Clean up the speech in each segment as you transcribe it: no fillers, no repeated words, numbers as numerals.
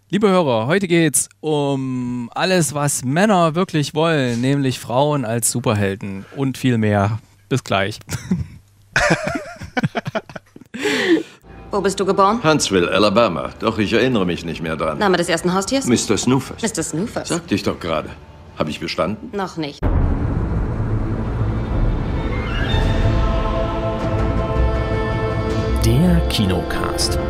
Liebe Hörer, heute geht's um alles, was Männer wirklich wollen, nämlich Frauen als Superhelden und viel mehr. Bis gleich. Wo bist du geboren? Huntsville, Alabama. Doch ich erinnere mich nicht mehr dran. Name des ersten Haustiers? Mr. Snoofers. Mr. Snoofers. Sagte ich doch gerade. Habe ich bestanden? Noch nicht. Der Kinocast.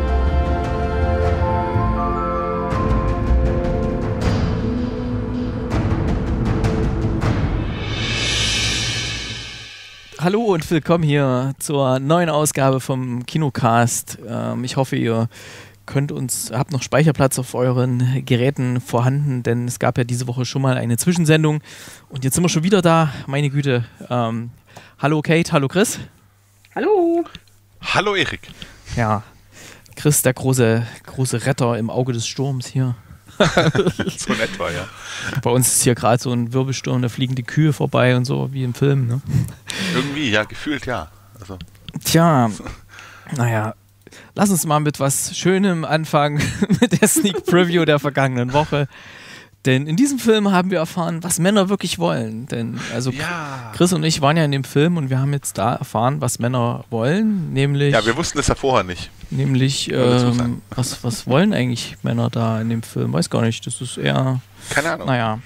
Hallo und willkommen hier zur neuen Ausgabe vom Kinocast. Ich hoffe, ihr habt noch Speicherplatz auf euren Geräten vorhanden, denn es gab ja diese Woche schon mal eine Zwischensendung und jetzt sind wir schon wieder da. Meine Güte. Hallo Kate, hallo Chris. Hallo. Hallo Erik. Ja, Chris, der große Retter im Auge des Sturms hier. So in etwa, ja. Bei uns ist hier gerade so ein Wirbelsturm, da fliegen die Kühe vorbei und so, wie im Film, ne? Irgendwie, ja, gefühlt ja. Also. Tja, naja, lass uns mal mit was Schönem anfangen, mit der Sneak Preview der vergangenen Woche. Denn in diesem Film haben wir erfahren, was Männer wirklich wollen. Denn also ja. Chris und ich waren ja in dem Film und wir haben jetzt da erfahren, was Männer wollen, nämlich... Ja, wir wussten das ja vorher nicht. Nämlich, was wollen eigentlich Männer da in dem Film? Weiß gar nicht, das ist eher... Keine Ahnung. Naja,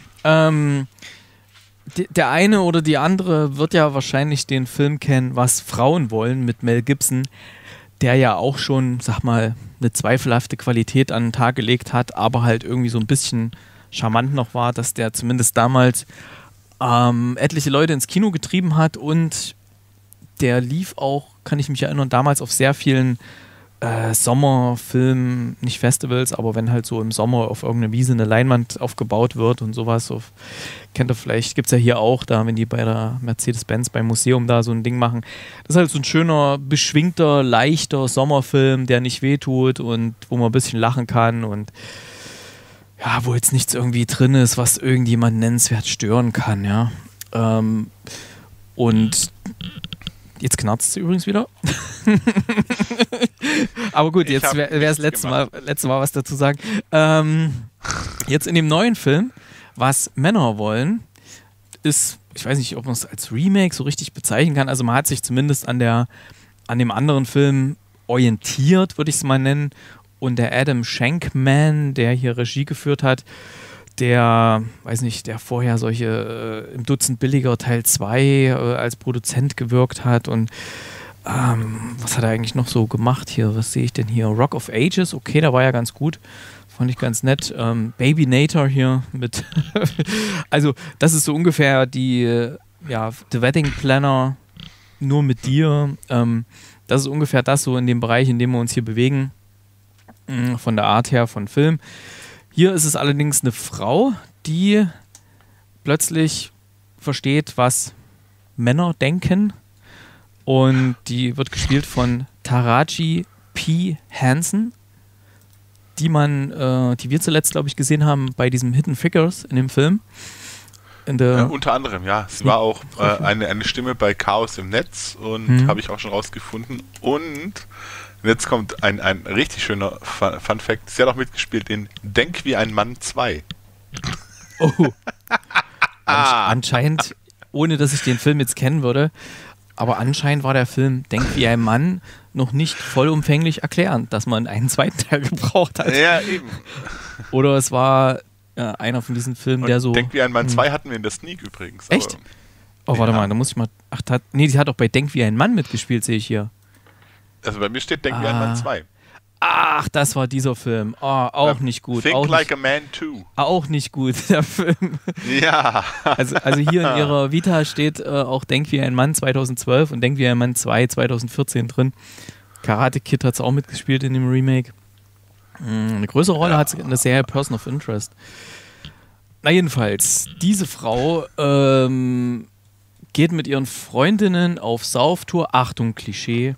der eine oder die andere wird ja wahrscheinlich den Film kennen, was Frauen wollen, mit Mel Gibson, der ja auch schon, sag mal, eine zweifelhafte Qualität an den Tag gelegt hat, aber halt irgendwie so ein bisschen charmant noch war, dass der zumindest damals etliche Leute ins Kino getrieben hat und der lief auch, kann ich mich erinnern, damals auf sehr vielen Sommerfilmen, nicht Festivals, aber wenn halt so im Sommer auf irgendeiner Wiese eine Leinwand aufgebaut wird und sowas, kennt ihr vielleicht, gibt es ja hier auch, da wenn die bei der Mercedes-Benz beim Museum da so ein Ding machen. Das ist halt so ein schöner, beschwingter, leichter Sommerfilm, der nicht wehtut und wo man ein bisschen lachen kann und ja, wo jetzt nichts irgendwie drin ist, was irgendjemand nennenswert stören kann, ja. Und jetzt knarzt es übrigens wieder. Aber gut, jetzt wäre das letzte Mal was dazu sagen. Jetzt in dem neuen Film, was Männer wollen, ist, ich weiß nicht, ob man es als Remake so richtig bezeichnen kann. Also man hat sich zumindest an dem anderen Film orientiert, würde ich es mal nennen. Und der Adam Shankman, der hier Regie geführt hat, der vorher solche im Dutzend billiger Teil 2 als Produzent gewirkt hat und was hat er eigentlich noch so gemacht hier? Was sehe ich denn hier? Rock of Ages, okay, da war ja ganz gut. Fand ich ganz nett. Baby Nator hier mit also das ist so ungefähr die The Wedding Planner nur mit dir. Das ist ungefähr das so in dem Bereich, in dem wir uns hier bewegen. Von der Art her von Film. Hier ist es allerdings eine Frau, die plötzlich versteht, was Männer denken. Und die wird gespielt von Taraji P. Henson, die wir zuletzt, glaube ich, gesehen haben bei diesem Hidden Figures in dem Film. Unter anderem, ja. Sie war auch eine Stimme bei Chaos im Netz und habe ich auch schon rausgefunden. Und jetzt kommt ein richtig schöner Fun Fact. Sie hat auch mitgespielt in Denk wie ein Mann 2. Oh. Anscheinend, ohne dass ich den Film jetzt kennen würde, aber anscheinend war der Film Denk wie ein Mann noch nicht vollumfänglich erklärend, dass man einen zweiten Teil gebraucht hat. Ja, eben. Oder es war einer von diesen Filmen, und der so... Denk wie ein Mann 2 hatten wir in der Sneak übrigens. Echt? Oh, warte mal, da muss ich mal... die hat auch bei Denk wie ein Mann mitgespielt, sehe ich hier. Also bei mir steht Denk wie ein Mann 2. Ach, das war dieser Film. Oh, auch nicht gut. Think auch Like a Man 2. Auch nicht gut, der Film. Ja. Also hier in ihrer Vita steht auch Denk wie ein Mann 2012 und Denk wie ein Mann 2 2014 drin. Karate Kid hat es auch mitgespielt in dem Remake. Eine größere Rolle hat sie in der Serie Person of Interest. Na jedenfalls, diese Frau geht mit ihren Freundinnen auf Sauftour. Achtung, Klischee.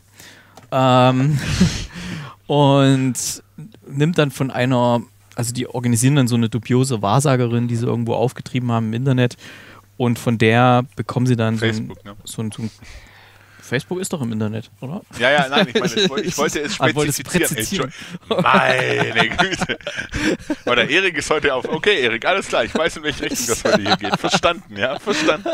Und nimmt dann von einer, also die organisieren dann so eine dubiose Wahrsagerin, die sie irgendwo aufgetrieben haben im Internet und von der bekommen sie dann Facebook, so ein Facebook ist doch im Internet, oder? Ja, nein, ich wollte es spezifizieren. Meine Güte. Oder Erik ist heute auf. Okay, Erik, alles klar, ich weiß, in welche Richtung das heute hier geht. Verstanden, ja, verstanden.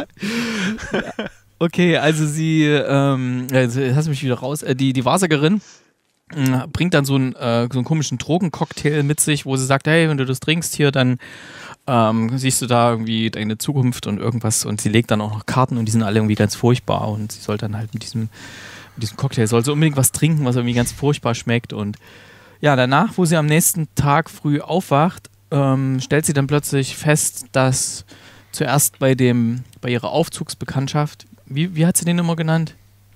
Okay, also sie, jetzt hast du mich wieder raus, die Wahrsagerin bringt dann so einen komischen Drogencocktail mit sich, wo sie sagt, hey, wenn du das trinkst hier, dann siehst du da irgendwie deine Zukunft und irgendwas, und sie legt dann auch noch Karten und die sind alle irgendwie ganz furchtbar, und sie soll dann halt mit diesem Cocktail, soll sie unbedingt was trinken, was irgendwie ganz furchtbar schmeckt. Und ja, danach, wo sie am nächsten Tag früh aufwacht, stellt sie dann plötzlich fest, dass zuerst bei ihrer Aufzugsbekanntschaft, wie hat sie den immer genannt?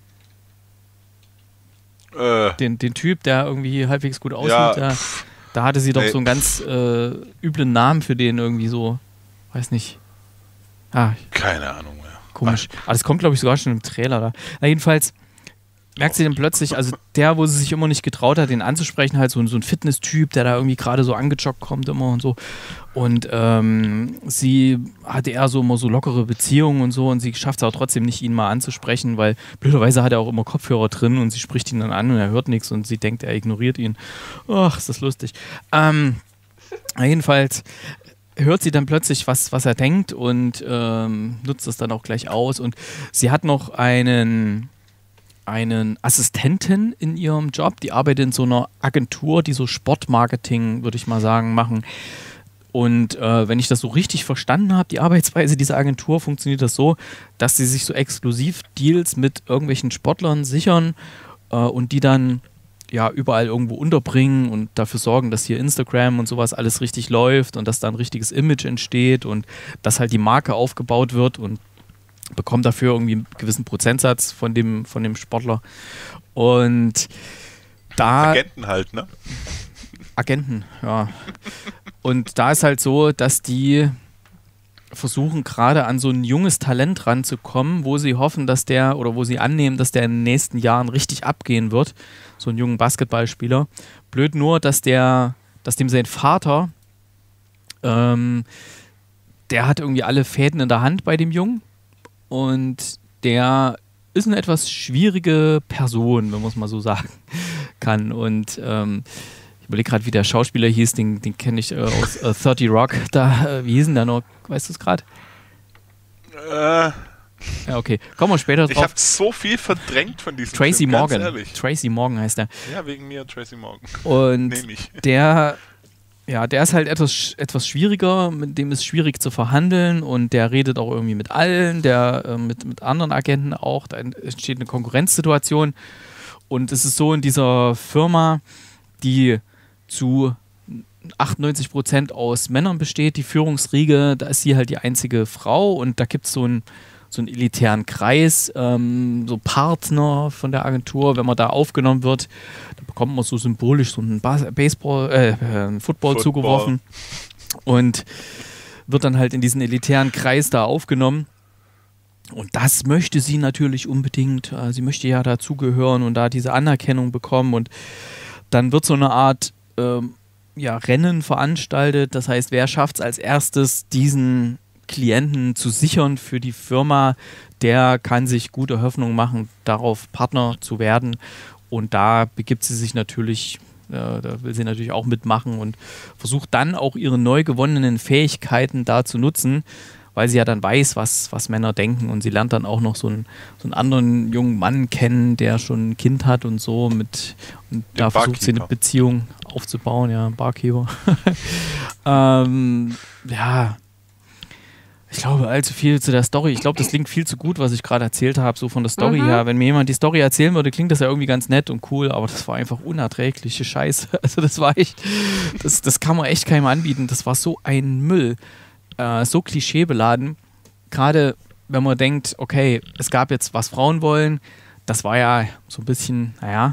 Den Typ, der irgendwie halbwegs gut aussieht, ja, da hatte sie doch so einen ganz üblen Namen für den irgendwie so, weiß nicht. Keine Ahnung mehr. Komisch. Aber das kommt, glaube ich, sogar schon im Trailer da. Na, jedenfalls merkt sie dann plötzlich, also der, wo sie sich immer nicht getraut hat, den anzusprechen, halt so ein Fitness-Typ, der da irgendwie gerade so angejoggt kommt immer und so. Und sie hatte eher so immer so lockere Beziehungen und so, und sie schafft es auch trotzdem nicht, ihn mal anzusprechen, weil blöderweise hat er auch immer Kopfhörer drin und sie spricht ihn dann an und er hört nichts und sie denkt, er ignoriert ihn. Ach, ist das lustig. Jedenfalls hört sie dann plötzlich, was er denkt, und nutzt das dann auch gleich aus. Und sie hat noch einen Assistenten in ihrem Job, die arbeitet in so einer Agentur, die so Sportmarketing, würde ich mal sagen, machen. Und wenn ich das so richtig verstanden habe, die Arbeitsweise dieser Agentur, funktioniert das so, dass sie sich so Exklusivdeals mit irgendwelchen Sportlern sichern und die dann ja überall irgendwo unterbringen und dafür sorgen, dass hier Instagram und sowas alles richtig läuft und dass da ein richtiges Image entsteht und dass halt die Marke aufgebaut wird, und bekommt dafür irgendwie einen gewissen Prozentsatz von dem Sportler. Und da... Agenten halt, ne? Agenten, ja. Und da ist halt so, dass die versuchen gerade an so ein junges Talent ranzukommen, wo sie hoffen, wo sie annehmen, dass der in den nächsten Jahren richtig abgehen wird. So einen jungen Basketballspieler. Blöd nur, dass dem sein Vater, der hat irgendwie alle Fäden in der Hand bei dem Jungen. Und der ist eine etwas schwierige Person, wenn man es mal so sagen kann. Und ich überlege gerade, wie der Schauspieler hieß, den kenne ich aus 30 Rock. Wie hieß denn der noch? Weißt du es gerade? Ja, okay. Kommen wir später drauf. Ich habe so viel verdrängt von diesem Tracy Film, Morgan. ganz ehrlich. Tracy Morgan heißt der. Ja, wegen mir Tracy Morgan. Und der ist halt etwas schwieriger, mit dem ist schwierig zu verhandeln, und der redet auch irgendwie mit allen, mit anderen Agenten auch, da entsteht eine Konkurrenzsituation, und es ist so in dieser Firma, die zu 98% aus Männern besteht, die Führungsriege, da ist sie halt die einzige Frau, und da gibt es so einen elitären Kreis, so Partner von der Agentur, wenn man da aufgenommen wird, da bekommt man so symbolisch so einen Football zugeworfen und wird dann halt in diesen elitären Kreis da aufgenommen. Und das möchte sie natürlich unbedingt, sie möchte ja dazugehören und da diese Anerkennung bekommen, und dann wird so eine Art Rennen veranstaltet, das heißt, wer schafft es als erstes, diesen Klienten zu sichern für die Firma, der kann sich gute Hoffnung machen, darauf Partner zu werden, und da begibt sie sich natürlich, da will sie natürlich auch mitmachen und versucht dann auch ihre neu gewonnenen Fähigkeiten da zu nutzen, weil sie ja dann weiß, was Männer denken, und sie lernt dann auch noch so einen anderen jungen Mann kennen, der schon ein Kind hat und so, und da versucht sie eine Beziehung aufzubauen, ja, Barkeeper. Ich glaube, allzu viel zu der Story. Ich glaube, das klingt viel zu gut, was ich gerade erzählt habe, so von der Story her. Wenn mir jemand die Story erzählen würde, klingt das ja irgendwie ganz nett und cool, aber das war einfach unerträgliche Scheiße. Also das war echt, das kann man echt keinem anbieten. Das war so ein Müll, so klischeebeladen. Gerade wenn man denkt, okay, es gab jetzt, was Frauen wollen, das war ja so ein bisschen,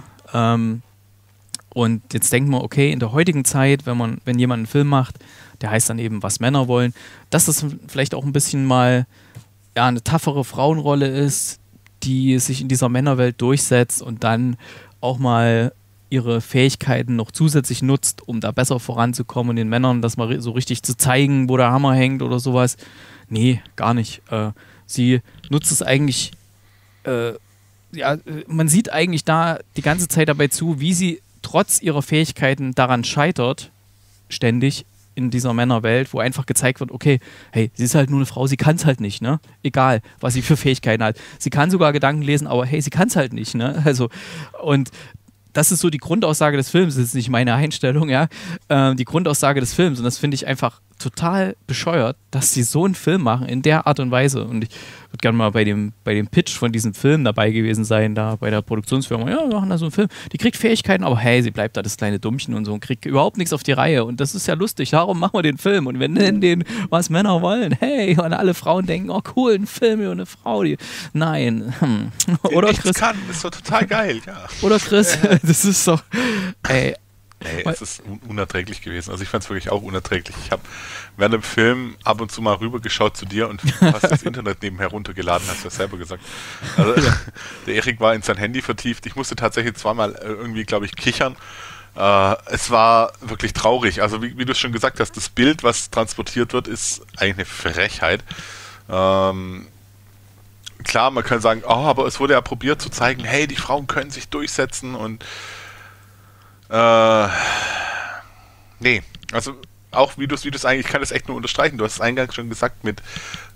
und jetzt denkt man, okay, in der heutigen Zeit, wenn jemand einen Film macht, der heißt dann eben, was Männer wollen, dass das vielleicht auch ein bisschen mal eine toughere Frauenrolle ist, die sich in dieser Männerwelt durchsetzt und dann auch mal ihre Fähigkeiten noch zusätzlich nutzt, um da besser voranzukommen und den Männern das mal so richtig zu zeigen, wo der Hammer hängt oder sowas. Nee, gar nicht. Sie nutzt es eigentlich ja, man sieht eigentlich da die ganze Zeit dabei zu, wie sie trotz ihrer Fähigkeiten daran scheitert, ständig in dieser Männerwelt, wo einfach gezeigt wird, okay, hey, sie ist halt nur eine Frau, sie kann es halt nicht, ne? Egal, was sie für Fähigkeiten hat. Sie kann sogar Gedanken lesen, aber hey, sie kann es halt nicht, ne? Also, und das ist so die Grundaussage des Films, das ist nicht meine Einstellung, ja. Die Grundaussage des Films, und das finde ich einfach total bescheuert, dass sie so einen Film machen in der Art und Weise. Und ich würde gerne mal bei dem Pitch von diesem Film dabei gewesen sein, da bei der Produktionsfirma. Ja, wir machen da so einen Film. Die kriegt Fähigkeiten, aber hey, sie bleibt da das kleine Dummchen und so und kriegt überhaupt nichts auf die Reihe. Und das ist ja lustig, darum machen wir den Film. Und wir nennen den, was Männer wollen. Hey, und alle Frauen denken, oh cool, ein Film über eine Frau, die... Nein. Oder Chris? Kann, das ist doch total geil, ja. Oder Chris, das ist doch... Ey, es ist unerträglich gewesen. Also ich fand es wirklich auch unerträglich. Ich habe während dem Film ab und zu mal rübergeschaut zu dir und du hast das Internet nebenher runtergeladen, hast du ja selber gesagt. Also, der Erik war in sein Handy vertieft. Ich musste tatsächlich zweimal irgendwie, glaube ich, kichern. Es war wirklich traurig. Also wie du schon gesagt hast, das Bild, was transportiert wird, ist eigentlich eine Frechheit. Klar, man kann sagen, aber es wurde ja probiert zu zeigen, hey, die Frauen können sich durchsetzen und nee, also auch wie du es eigentlich, ich kann das echt nur unterstreichen, du hast es eingangs schon gesagt mit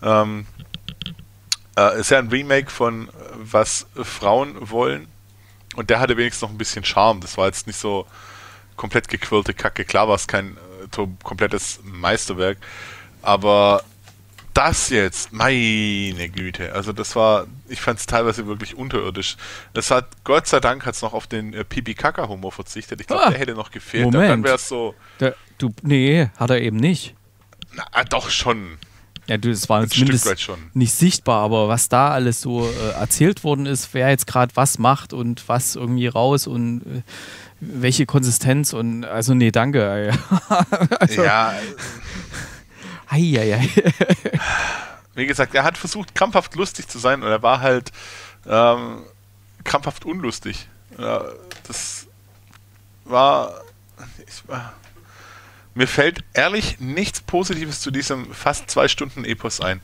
ist ja ein Remake von Was Frauen wollen und der hatte wenigstens noch ein bisschen Charme, das war jetzt nicht so komplett gequirlte Kacke, klar war es kein komplettes Meisterwerk, aber das jetzt, meine Güte, also das war, ich fand es teilweise wirklich unterirdisch. Das hat, Gott sei Dank, hat es noch auf den Pipi-Kaka-Humor verzichtet. Ich glaube, der hätte noch gefehlt. Moment. Dann wäre es so... Nee, hat er eben nicht. Na, doch schon. Ja, das war zumindest nicht sichtbar, aber was da alles so erzählt worden ist, wer jetzt gerade was macht und was irgendwie raus und welche Konsistenz und, also nee, danke. Also, ja... Eieiei. Wie gesagt, er hat versucht, krampfhaft lustig zu sein und er war halt krampfhaft unlustig. Das war... Mir fällt ehrlich nichts Positives zu diesem fast 2 Stunden Epos ein.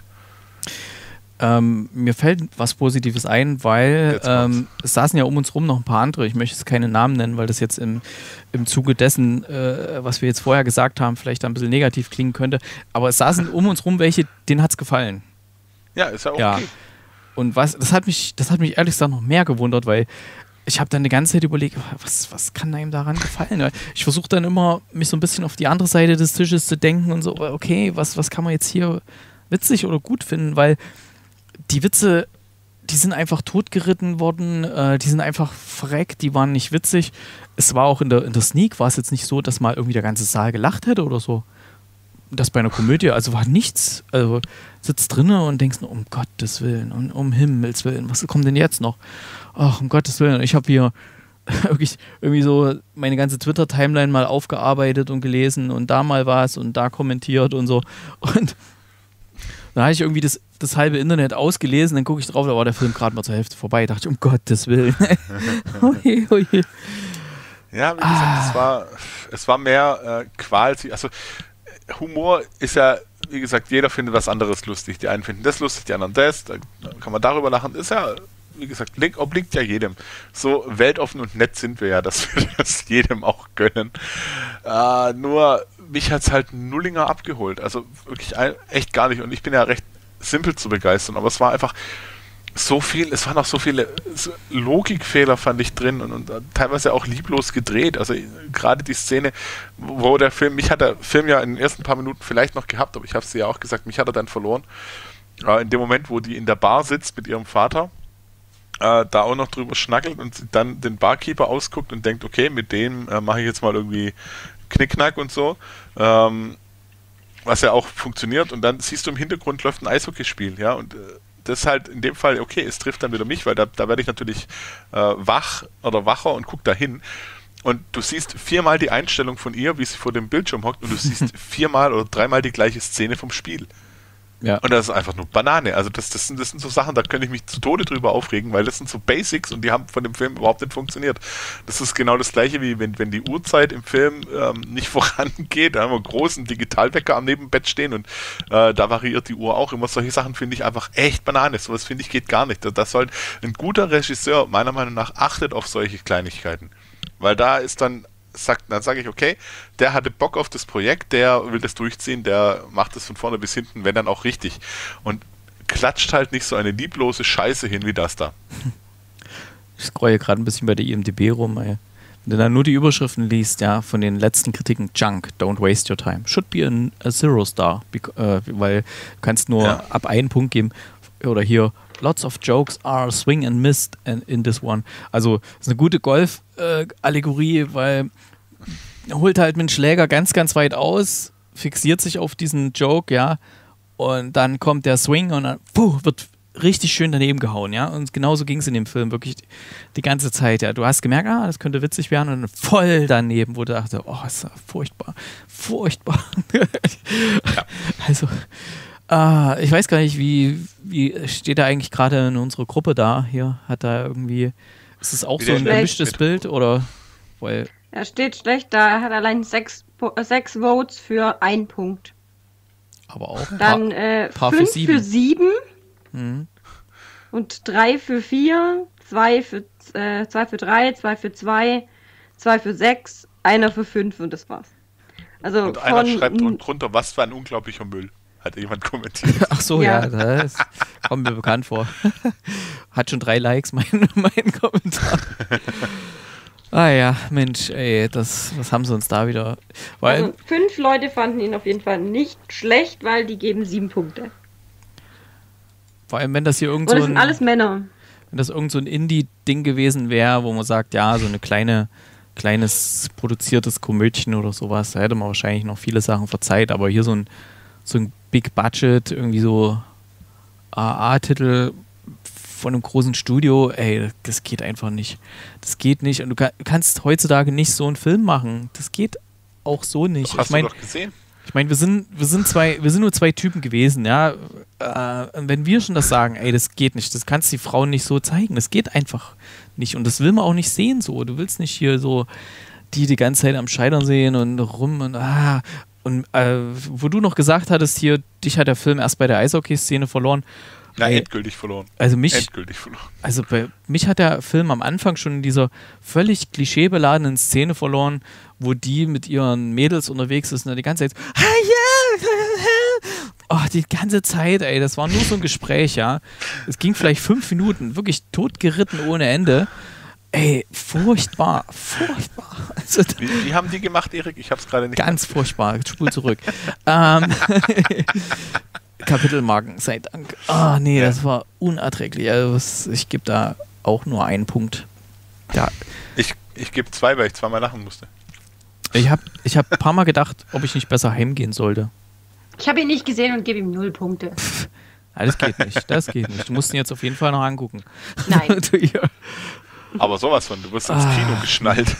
Mir fällt was Positives ein, weil es saßen ja um uns rum noch ein paar andere, ich möchte jetzt keine Namen nennen, weil das jetzt im Zuge dessen, was wir jetzt vorher gesagt haben, vielleicht ein bisschen negativ klingen könnte, aber es saßen um uns rum welche, denen hat es gefallen. Ja, ist ja okay. Ja. Und das hat mich ehrlich gesagt noch mehr gewundert, weil ich habe dann eine ganze Zeit überlegt, was kann einem daran gefallen? Ich versuche dann immer, mich so ein bisschen auf die andere Seite des Tisches zu denken und so, okay, was kann man jetzt hier witzig oder gut finden, weil die Witze, die sind einfach totgeritten worden, die sind einfach verreckt, die waren nicht witzig. Es war auch in der Sneak, war es jetzt nicht so, dass mal irgendwie der ganze Saal gelacht hätte oder so. Das bei einer Komödie, also war nichts. Also sitzt drinnen und denkst nur, um Gottes Willen und um Himmels Willen, was kommt denn jetzt noch? Ach, um Gottes Willen. Ich habe hier wirklich irgendwie so meine ganze Twitter-Timeline mal aufgearbeitet und gelesen und da mal was und da kommentiert und so. Und dann habe ich irgendwie das halbe Internet ausgelesen, dann gucke ich drauf, da war der Film gerade mal zur Hälfte vorbei. Da dachte ich, um Gottes Willen. Oje, oje. Ja, wie gesagt, es war mehr Qual. Also Humor ist ja, wie gesagt, jeder findet was anderes lustig. Die einen finden das lustig, die anderen das. Da kann man darüber lachen. Ist ja, wie gesagt, obliegt ja jedem. So weltoffen und nett sind wir ja, dass wir das jedem auch gönnen. Nur mich hat es halt Nullinger abgeholt. Also wirklich echt gar nicht. Und ich bin ja recht simpel zu begeistern, aber es war einfach so viel, es waren auch so viele Logikfehler, fand ich, drin und teilweise auch lieblos gedreht. Also gerade die Szene, wo der Film, mich hat der Film ja in den ersten paar Minuten vielleicht noch gehabt, aber ich habe es dir ja auch gesagt, mich hat er dann verloren. In dem Moment, wo die in der Bar sitzt mit ihrem Vater, da auch noch drüber schnackelt und dann den Barkeeper ausguckt und denkt, okay, mit dem mache ich jetzt mal irgendwie Knickknack und so. Was ja auch funktioniert und dann siehst du im Hintergrund läuft ein Eishockeyspiel, ja, und das ist halt in dem Fall, okay, es trifft dann wieder mich, weil da werde ich natürlich wacher und guck da hin und du siehst 4-mal die Einstellung von ihr, wie sie vor dem Bildschirm hockt und du siehst 4-mal oder 3-mal die gleiche Szene vom Spiel. Ja. Und das ist einfach nur Banane. Also das sind so Sachen, da könnte ich mich zu Tode drüber aufregen, weil das sind so Basics und die haben von dem Film überhaupt nicht funktioniert. Das ist genau das Gleiche, wie wenn die Uhrzeit im Film nicht vorangeht. Da haben wir einen großen Digitalwecker am Nebenbett stehen und da variiert die Uhr auch immer. Solche Sachen finde ich einfach echt Banane. Sowas finde ich geht gar nicht. Das soll ein guter Regisseur, meiner Meinung nach, achtet auf solche Kleinigkeiten. Weil da ist dann sage ich, okay, der hatte Bock auf das Projekt, der will das durchziehen, der macht das von vorne bis hinten, wenn dann auch richtig. Und klatscht halt nicht so eine lieblose Scheiße hin wie das da. Ich scrolle gerade ein bisschen bei der IMDb rum, ey. Wenn du dann nur die Überschriften liest, ja, von den letzten Kritiken, Junk, don't waste your time. Should be a Zero Star, weil du kannst nur ab einen Punkt geben. Oder hier, lots of jokes are swing and missed in this one. Also, das ist eine gute Golf-Allegorie, weil er holt halt mit dem Schläger ganz, ganz weit aus, fixiert sich auf diesen Joke, ja, und dann kommt der Swing und dann wird richtig schön daneben gehauen, ja, und genauso ging es in dem Film wirklich die ganze Zeit, ja. Du hast gemerkt, das könnte witzig werden und dann voll daneben, wo du dachte, oh, ist ja furchtbar. Ja. Also, ich weiß gar nicht, wie steht er eigentlich gerade in unserer Gruppe da? Hier hat er irgendwie, ist es auch so ein gemischtes Bild oder? Weil er steht schlecht, da hat er allein 6 Votes für 1 Punkt. Aber auch dann 5 für 7 und 3 für 4, 2 für 3, 2 für 2, 2 für 6, einer für 5 und das war's. Also und einer schreibt drunter, was für ein unglaublicher Müll. Hat jemand kommentiert. Ach so, ja, das kommt mir bekannt vor. Hat schon 3 Likes, mein Kommentar. Ja, Mensch, ey, was haben sie uns da wieder? Weil, also 5 Leute fanden ihn auf jeden Fall nicht schlecht, weil die geben 7 Punkte. Vor allem, wenn das hier irgend so das sind alles Männer. Wenn das irgend so ein Indie-Ding gewesen wäre, wo man sagt, ja, so eine kleines produziertes Komödchen oder sowas, da hätte man wahrscheinlich noch viele Sachen verzeiht, aber hier so ein Big Budget, irgendwie so AA-Titel von einem großen Studio, ey, das geht einfach nicht. Das geht nicht. Und du kannst heutzutage nicht so einen Film machen. Das geht auch so nicht. Hast du doch gesehen? Ich meine, wir sind nur 2 Typen gewesen, ja. Wenn wir schon das sagen, ey, das geht nicht, das kannst die Frauen nicht so zeigen. Das geht einfach nicht. Und das will man auch nicht sehen so. Du willst nicht hier so die ganze Zeit am Scheitern sehen und rum und Und wo du noch gesagt hattest, hier, dich hat der Film erst bei der Eishockey-Szene verloren. Ja, endgültig verloren. Also bei mich hat der Film am Anfang schon in dieser völlig klischeebeladenen Szene verloren, wo die mit ihren Mädels unterwegs ist und die ganze Zeit die ganze Zeit, ey, das war nur so ein Gespräch, ja. Es ging vielleicht 5 Minuten, wirklich totgeritten ohne Ende. Ey, furchtbar. Also, wie haben die gemacht, Erik? Ich hab's gerade nicht. Ganz furchtbar. Spul zurück. Kapitelmarken, sei Dank. Nee, das war unerträglich. Also, ich gebe da auch nur 1 Punkt. Ja. Ich gebe 2, weil ich 2-mal lachen musste. Ich hab ein paar Mal gedacht, ob ich nicht besser heimgehen sollte. Ich habe ihn nicht gesehen und gebe ihm 0 Punkte. Das geht nicht. Du musst ihn jetzt auf jeden Fall noch angucken. Nein. Aber sowas von, du wirst ins Kino geschnallt.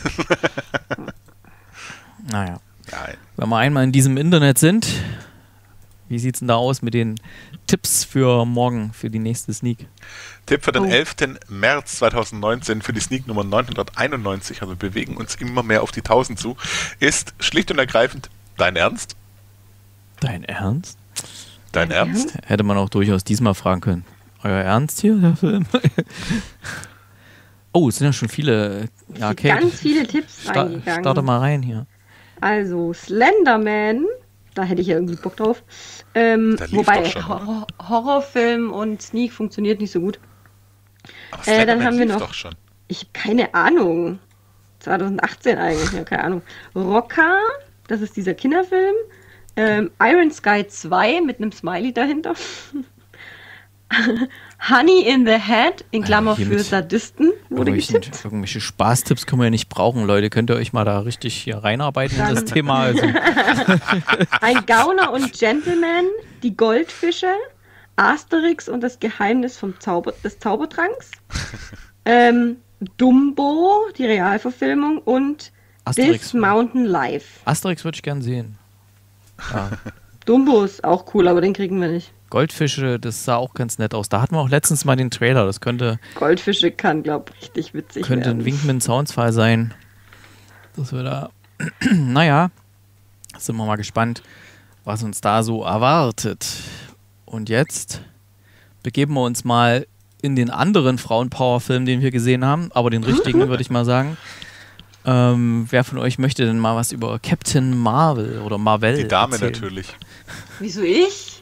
Naja. Nein. Wenn wir einmal in diesem Internet sind, wie sieht's denn da aus mit den Tipps für morgen, für die nächste Sneak? Tipp für den 11. März 2019 für die Sneak Nummer 991, also wir bewegen uns immer mehr auf die 1000 zu, ist schlicht und ergreifend Dein Ernst? Dein Ernst? Dein Ernst? Hätte man auch durchaus diesmal fragen können. Euer Ernst hier, der Film? Oh, es sind ja schon viele. Ja, Kate, ganz viele Tipps reingegangen. Starte mal rein hier. Also, Slenderman, da hätte ich ja irgendwie Bock drauf. Wobei Horrorfilm und Sneak funktioniert nicht so gut. Aber Slenderman dann haben wir noch. Doch schon. Ich habe keine Ahnung. 2018 eigentlich, ja, keine Ahnung. Rocker, das ist dieser Kinderfilm. Iron Sky 2 mit einem Smiley dahinter. Honey in the Head, in Klammer für Sadisten, wurde getippt. Irgendwelche Spaßtipps können wir ja nicht brauchen, Leute. Könnt ihr euch mal da richtig hier reinarbeiten in das Thema? Also. Ein Gauner und Gentleman, die Goldfische, Asterix und das Geheimnis des Zaubertranks, Dumbo, die Realverfilmung und Asterix. This Mountain Life. Asterix würde ich gern sehen. Ja. Dumbo ist auch cool, aber den kriegen wir nicht. Goldfische, das sah auch ganz nett aus. Da hatten wir auch letztens mal den Trailer. Das könnte... Goldfische kann, glaube ich, richtig witzig könnte werden. Ein Wink mit dem Zaunpfahl sein. Dass wir da... naja, sind wir mal gespannt, was uns da so erwartet. Und jetzt begeben wir uns mal in den anderen Frauenpower-Film, den wir gesehen haben. Aber den richtigen, würde ich mal sagen. Wer von euch möchte denn mal was über Captain Marvel oder Marvel Die Dame erzählen? natürlich. Wieso ich?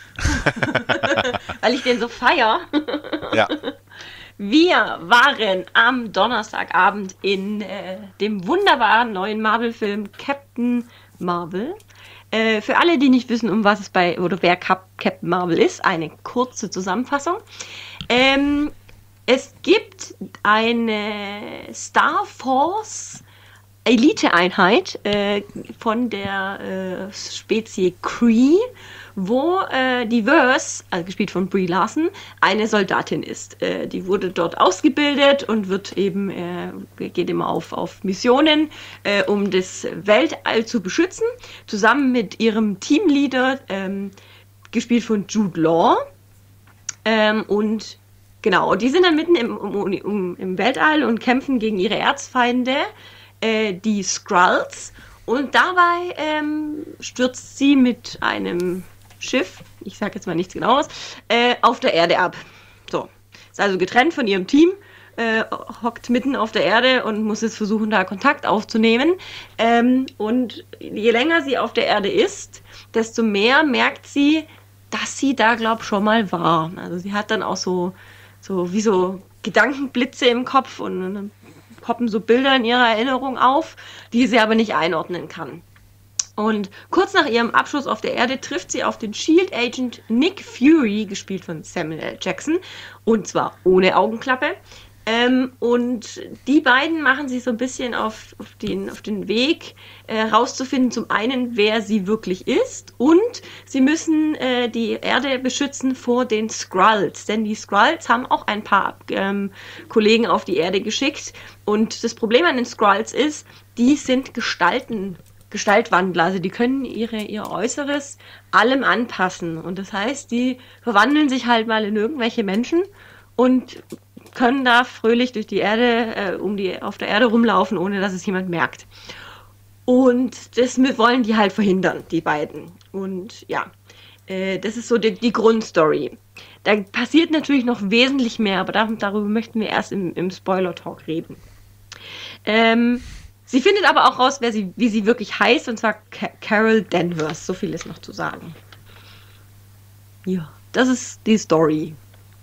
Weil ich den so feier. Ja. Wir waren am Donnerstagabend in dem wunderbaren neuen Marvel-Film Captain Marvel. Für alle, die nicht wissen, um was es wer Captain Marvel ist, eine kurze Zusammenfassung. Es gibt eine Star Force Elite-Einheit von der Spezie Kree, wo die Verse, also gespielt von Brie Larson, eine Soldatin ist. Die wurde dort ausgebildet und wird eben, geht immer auf Missionen, um das Weltall zu beschützen, zusammen mit ihrem Teamleader, gespielt von Jude Law. Und genau, die sind dann mitten im Weltall und kämpfen gegen ihre Erzfeinde, die Skrulls. Und dabei stürzt sie mit einem Schiff, ich sage jetzt mal nichts Genaues, auf der Erde ab. So, ist also getrennt von ihrem Team, hockt mitten auf der Erde und muss jetzt versuchen, da Kontakt aufzunehmen. Und je länger sie auf der Erde ist, desto mehr merkt sie, dass sie da, glaube ich, schon mal war. Also sie hat dann auch so wie so Gedankenblitze im Kopf und dann poppen so Bilder in ihrer Erinnerung auf, die sie aber nicht einordnen kann. Und kurz nach ihrem Abschluss auf der Erde trifft sie auf den Shield-Agent Nick Fury, gespielt von Samuel L. Jackson, und zwar ohne Augenklappe. Und die beiden machen sich so ein bisschen auf den Weg, rauszufinden, zum einen, wer sie wirklich ist, und sie müssen die Erde beschützen vor den Skrulls, denn die Skrulls haben auch ein paar Kollegen auf die Erde geschickt, und das Problem an den Skrulls ist, die sind Gestaltwandler, also die können ihr Äußeres allem anpassen, und das heißt, die verwandeln sich halt mal in irgendwelche Menschen und können da fröhlich durch die Erde, auf der Erde rumlaufen, ohne dass es jemand merkt. Und das wollen die halt verhindern, die beiden. Und ja, das ist so die Grundstory. Da passiert natürlich noch wesentlich mehr, aber darüber möchten wir erst im Spoiler-Talk reden. Sie findet aber auch raus, wie sie wirklich heißt, und zwar Carol Danvers. So viel ist noch zu sagen. Ja, das ist die Story.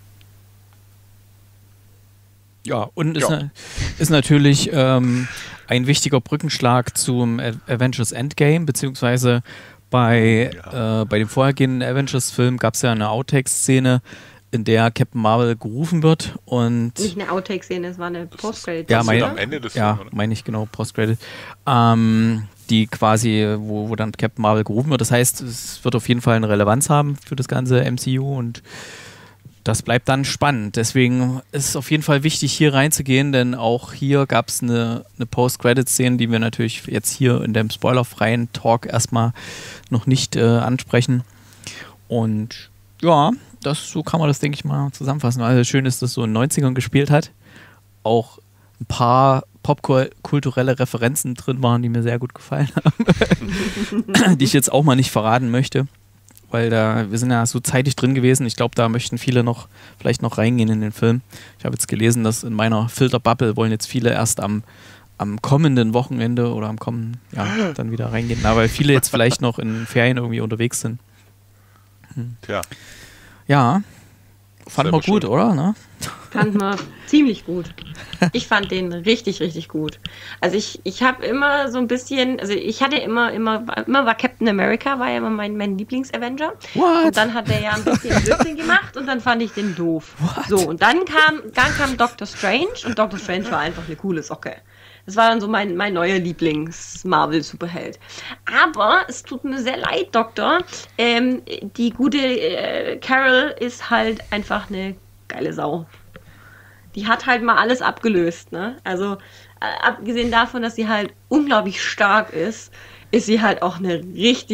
Ja, und ist natürlich ein wichtiger Brückenschlag zum Avengers Endgame, beziehungsweise bei dem vorhergehenden Avengers-Film gab es ja eine Outtake-Szene, in der Captain Marvel gerufen wird. Und nicht eine Outtake-Szene, es war eine Post-Credit. Am Ende des Films, meine ich genau, Post-Credit. Die quasi, wo dann Captain Marvel gerufen wird. Das heißt, es wird auf jeden Fall eine Relevanz haben für das ganze MCU, und das bleibt dann spannend. Deswegen ist es auf jeden Fall wichtig, hier reinzugehen, denn auch hier gab es eine Post-Credit-Szene, die wir natürlich jetzt hier in dem spoilerfreien Talk erstmal noch nicht ansprechen. Und ja, so kann man das, denke ich mal, zusammenfassen. Also schön ist, dass es so in den 90ern gespielt hat. Auch ein paar popkulturelle Referenzen drin waren, die mir sehr gut gefallen haben. Die ich jetzt auch mal nicht verraten möchte. Weil wir sind ja so zeitig drin gewesen. Ich glaube, da möchten viele vielleicht noch reingehen in den Film. Ich habe jetzt gelesen, dass in meiner Filterbubble wollen jetzt viele erst am kommenden Wochenende oder dann wieder reingehen. Weil viele jetzt vielleicht noch in Ferien irgendwie unterwegs sind. Tja. Ja, fand man gut, oder? Ne? Fand man ziemlich gut. Ich fand den richtig, richtig gut. Also ich habe immer so ein bisschen, also ich hatte immer war Captain America, war ja immer mein Lieblings-Avenger. Und dann hat er ja ein bisschen Blödsinn gemacht und dann fand ich den doof. What? So, und dann kam Doctor Strange, und Doctor Strange war einfach eine coole Socke. Das war dann so mein neuer Lieblings-Marvel-Superheld. Aber es tut mir sehr leid, Doktor. Die gute Carol ist halt einfach eine geile Sau. Die hat halt mal alles abgelöst, ne? Also abgesehen davon, dass sie halt unglaublich stark ist sie halt auch eine richtig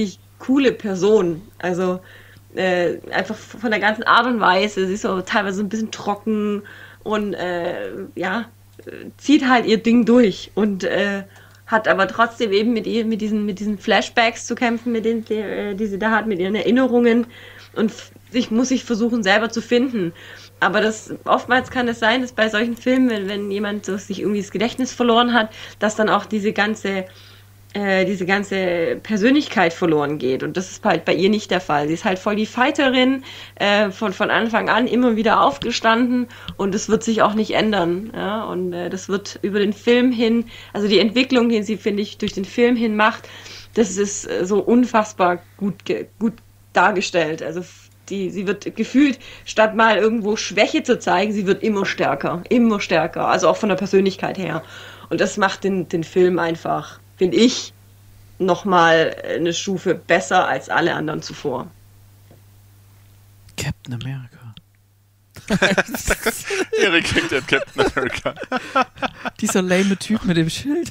coole Person. Also einfach von der ganzen Art und Weise. Sie ist so teilweise ein bisschen trocken und zieht halt ihr Ding durch und hat aber trotzdem eben mit diesen Flashbacks zu kämpfen, mit denen die sie da hat, mit ihren Erinnerungen, und muss sich versuchen selber zu finden. Aber oftmals kann es sein, dass bei solchen Filmen, wenn jemand so sich irgendwie das Gedächtnis verloren hat, dass dann auch diese ganze Persönlichkeit verloren geht. Und das ist halt bei ihr nicht der Fall. Sie ist halt voll die Fighterin, von Anfang an immer wieder aufgestanden, und das wird sich auch nicht ändern. Ja? Und das wird über den Film hin, also die Entwicklung, die sie, finde ich, durch den Film hin macht, das ist so unfassbar gut dargestellt. Also sie wird gefühlt, statt mal irgendwo Schwäche zu zeigen, sie wird immer stärker, also auch von der Persönlichkeit her. Und das macht den Film einfach, finde ich, nochmal eine Stufe besser als alle anderen zuvor. Captain America. Erik klingt ja Captain America. Dieser lame Typ mit dem Schild.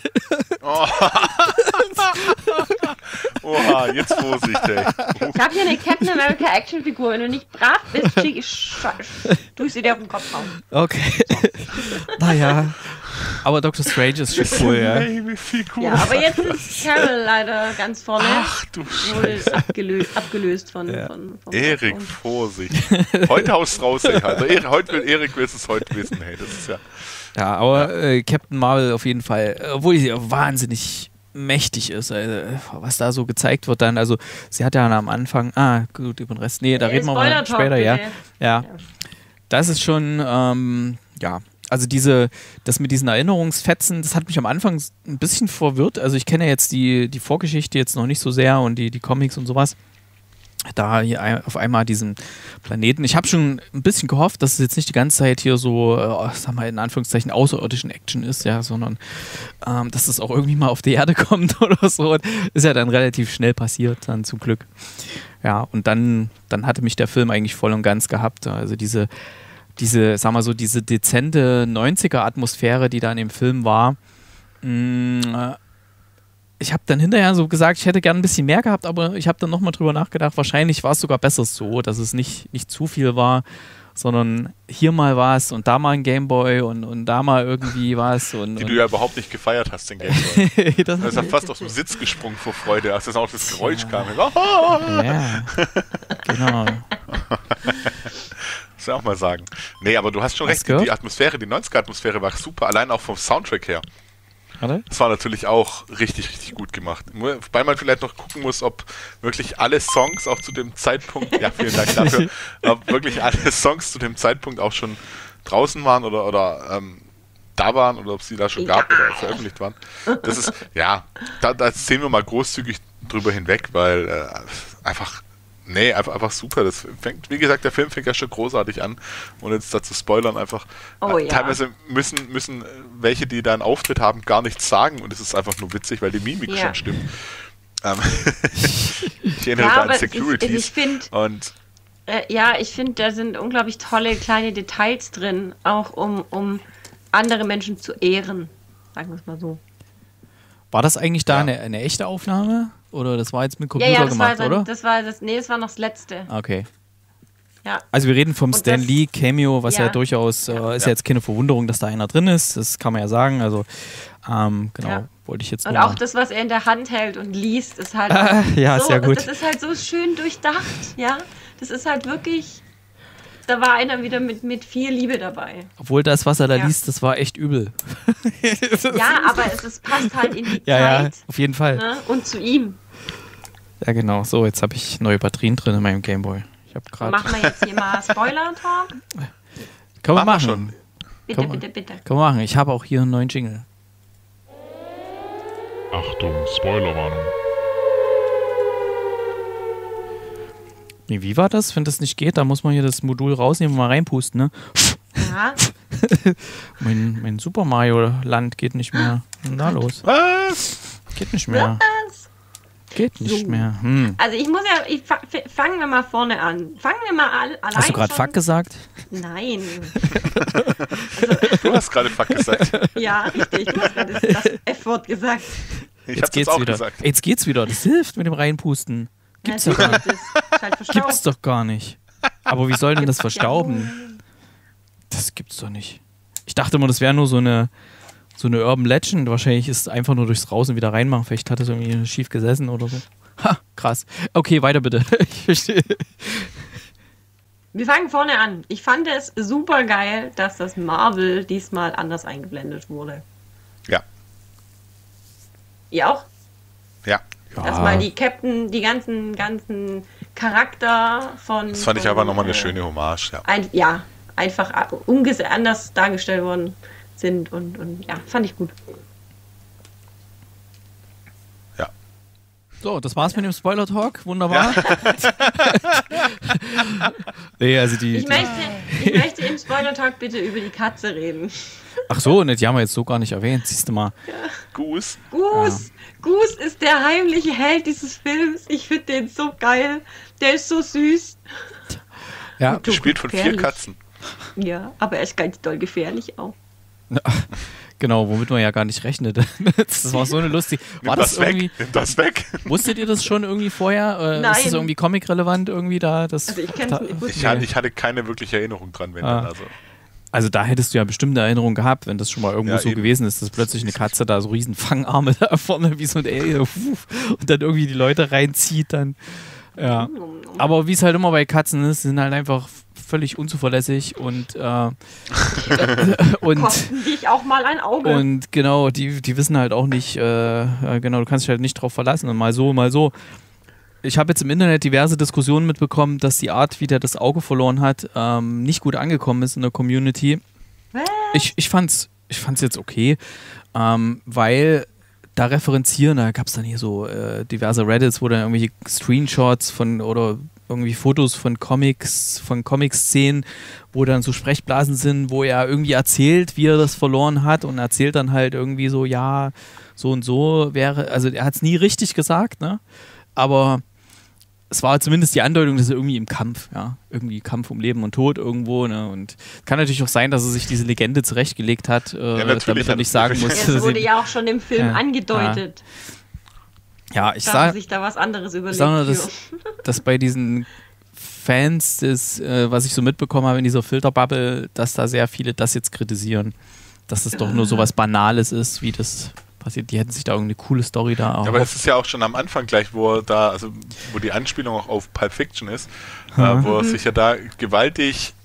Oha, jetzt Vorsicht, ey. Ich habe hier eine Captain America Actionfigur. Wenn du nicht brav bist, tue ich sie dir auf den Kopf hauen. Okay. Naja. Aber Dr. Strange ist schon cool, ja. Ja, aber jetzt ist Carol leider ganz vorne. Ach du Scheiße. Abgelöst von Erik, Vorsicht. Heute haust raus, ey. Also heute will Erik es heute wissen, hey. Das ist ja... Ja, aber Captain Marvel auf jeden Fall, obwohl sie wahnsinnig mächtig ist, was da so gezeigt wird dann, also sie hat ja am Anfang, gut, über den Rest, da reden wir mal später, ja. Das ist schon, also das mit diesen Erinnerungsfetzen, das hat mich am Anfang ein bisschen verwirrt, also ich kenne ja jetzt die Vorgeschichte jetzt noch nicht so sehr und die Comics und sowas. Da hier auf einmal diesen Planeten. Ich habe schon ein bisschen gehofft, dass es jetzt nicht die ganze Zeit hier so, sag mal in Anführungszeichen, außerirdischen Action ist, ja, sondern dass es auch irgendwie mal auf die Erde kommt oder so. Ist ja dann relativ schnell passiert, dann zum Glück. Ja, und dann hatte mich der Film eigentlich voll und ganz gehabt. Also diese, sag mal so, diese dezente 90er-Atmosphäre, die da in dem Film war, ich habe dann hinterher so gesagt, ich hätte gern ein bisschen mehr gehabt, aber ich habe dann nochmal drüber nachgedacht, wahrscheinlich war es sogar besser so, dass es nicht zu viel war, sondern hier mal was und da mal ein Gameboy und da mal irgendwie was. Die du ja überhaupt nicht gefeiert hast, den Gameboy. Das ist ja fast aus dem Sitz gesprungen vor Freude, als das auch das Geräusch kam. Ja, genau. Muss ich auch mal sagen. Nee, aber du hast schon recht, die Atmosphäre, die 90er-Atmosphäre war super, allein auch vom Soundtrack her. Das war natürlich auch richtig, richtig gut gemacht. Wobei man vielleicht noch gucken muss, ob wirklich alle Songs auch zu dem Zeitpunkt, ja, vielen Dank dafür, ob wirklich alle Songs zu dem Zeitpunkt auch schon draußen waren oder da waren oder ob sie da schon gab oder veröffentlicht waren. Das ist, ja, da sehen wir mal großzügig drüber hinweg, weil einfach super. Das fängt, wie gesagt, der Film fängt ja schon großartig an. Und jetzt dazu spoilern einfach. Teilweise müssen welche, die da einen Auftritt haben, gar nichts sagen. Und es ist einfach nur witzig, weil die Mimik schon stimmt. Ich erinnere da an Securities. Ich finde, da sind unglaublich tolle kleine Details drin, auch um andere Menschen zu ehren. Sagen wir es mal so. War das eigentlich da eine echte Aufnahme? Oder das war jetzt mit Computer gemacht, oder? Das war noch das Letzte. Okay. Ja. Also wir reden vom Stan Lee Cameo, was ja durchaus, ist ja jetzt keine Verwunderung, dass da einer drin ist. Das kann man ja sagen. Also, wollte ich jetzt und auch das, was er in der Hand hält und liest, ist halt sehr gut. Das ist halt so schön durchdacht, ja. Das ist halt wirklich, da war einer wieder mit viel Liebe dabei. Obwohl das, was er da liest, das war echt übel. Ja, aber es passt halt in die Zeit. Ja, auf jeden Fall. Ne? Und zu ihm. Ja, genau. So, jetzt habe ich neue Batterien drin in meinem Gameboy. Machen wir jetzt hier mal Spoiler-Talk? Können wir machen. Bitte. Können wir machen. Ich habe auch hier einen neuen Jingle. Achtung, Spoilerwarnung. Wie war das? Wenn das nicht geht, dann muss man hier das Modul rausnehmen und mal reinpusten, ne? Ja. mein Super Mario Land geht nicht mehr. Was ist denn da los? Was? Geht nicht mehr. Was? Geht nicht mehr. Also fangen wir mal vorne an. Fangen wir mal allein. Hast du gerade Fuck gesagt? Nein. Du hast gerade Fuck gesagt. Ja, richtig. Du hast gerade das F-Wort gesagt. Jetzt geht's wieder. Jetzt geht's wieder. Das hilft mit dem Reinpusten. Gibt's doch gar nicht. Halt Gibt's doch gar nicht. Aber wie soll denn das verstauben? Das gibt's doch nicht. Ich dachte immer, das wäre nur so eine Urban Legend. Wahrscheinlich ist es einfach nur durchs Raus und wieder reinmachen. Vielleicht hat es irgendwie schief gesessen oder so. Ha, krass. Okay, weiter bitte. Ich verstehe. Wir fangen vorne an. Ich fand es super geil, dass das Marvel diesmal anders eingeblendet wurde. Ja. Ihr auch? Ja. Dass mal die Captain, die ganzen Charakter von... Das fand ich aber nochmal eine schöne Hommage, ja. Einfach anders dargestellt worden sind und ja, fand ich gut. Ja. So, das war's mit dem Spoiler-Talk. Wunderbar. Nee, also ich möchte im Spoiler-Talk bitte über die Katze reden. Ach so, ne, die haben wir jetzt so gar nicht erwähnt. Siehst du mal. Ja. Goose. Goose ist der heimliche Held dieses Films. Ich finde den so geil. Der ist so süß. Ja. Gespielt von 4 Katzen. Ja, aber er ist ganz doll gefährlich auch. Genau, womit man ja gar nicht rechnet. Das war so eine lustige... War das irgendwie... Nimm das weg. Wusstet ihr das schon irgendwie vorher? Nein. Ist das irgendwie comic-relevant irgendwie da? Also ich kenn's nicht. Ich hatte keine wirkliche Erinnerung dran, wenn dann Also da hättest du ja bestimmt eine Erinnerung gehabt, wenn das schon mal irgendwo so eben gewesen ist, dass plötzlich eine Katze da so riesen Fangarme da vorne wie so ein Alien und dann irgendwie die Leute reinzieht dann. Ja. Aber wie es halt immer bei Katzen ist, sind halt einfach völlig unzuverlässig und kosten dich auch mal ein Auge. Und genau, die wissen halt auch nicht, genau, du kannst dich halt nicht drauf verlassen und mal so, mal so. Ich habe jetzt im Internet diverse Diskussionen mitbekommen, dass die Art, wie der das Auge verloren hat, nicht gut angekommen ist in der Community. Ich fand's jetzt okay, weil da gab es dann hier so diverse Reddits, wo dann irgendwelche Screenshots oder irgendwie Fotos von Comic-Szenen, wo dann so Sprechblasen sind, wo er irgendwie erzählt, wie er das verloren hat und erzählt dann halt irgendwie so, ja, so und so wäre, also er hat es nie richtig gesagt, ne? Aber es war zumindest die Andeutung, dass er irgendwie im Kampf, ja, irgendwie Kampf um Leben und Tod irgendwo, ne? Und kann natürlich auch sein, dass er sich diese Legende zurechtgelegt hat, damit er nicht sagen muss. Das wurde ja auch schon im Film angedeutet. Ja, ich sage sich da was anderes überlegt. Ich sage nur, dass bei diesen Fans, was ich so mitbekommen habe in dieser Filterbubble, dass da sehr viele das jetzt kritisieren. Dass das doch nur so was Banales ist, wie das passiert. Die hätten sich da irgendeine coole Story da auch. Ja, aber es ist ja auch schon am Anfang gleich, wo die Anspielung auch auf Pulp Fiction ist, wo er sich ja da gewaltig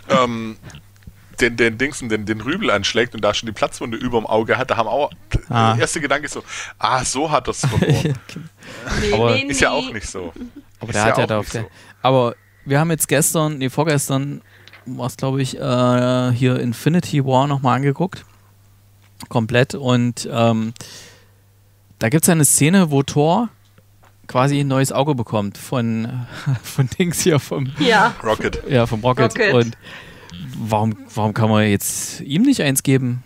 den Rübel anschlägt und da schon die Platzwunde über dem Auge hat. Da haben auch der erste Gedanke so, so hat er es verloren. Aber ist ja auch nicht so. Aber der hat ja da aber wir haben jetzt vorgestern war es, glaube ich, hier Infinity War nochmal angeguckt. Komplett. Und da gibt es eine Szene, wo Thor quasi ein neues Auge bekommt von Dings hier vom Rocket. Ja, vom Rocket. Und warum kann man jetzt ihm nicht eins geben?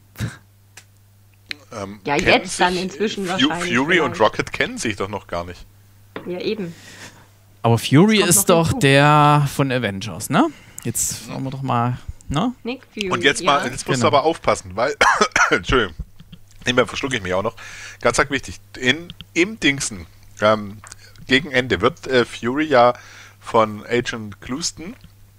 Ja, jetzt dann inzwischen wahrscheinlich. Fury und Rocket kennen sich doch noch gar nicht. Ja, eben. Aber Fury ist doch der von Avengers, ne? Jetzt wollen wir doch mal, ne? Nick Fury. Und jetzt musst du aber aufpassen, weil, Entschuldigung, nebenbei verschlucke ich mich auch noch. Ganz wichtig, im Dingsen, gegen Ende wird Fury ja von Agent Clouston,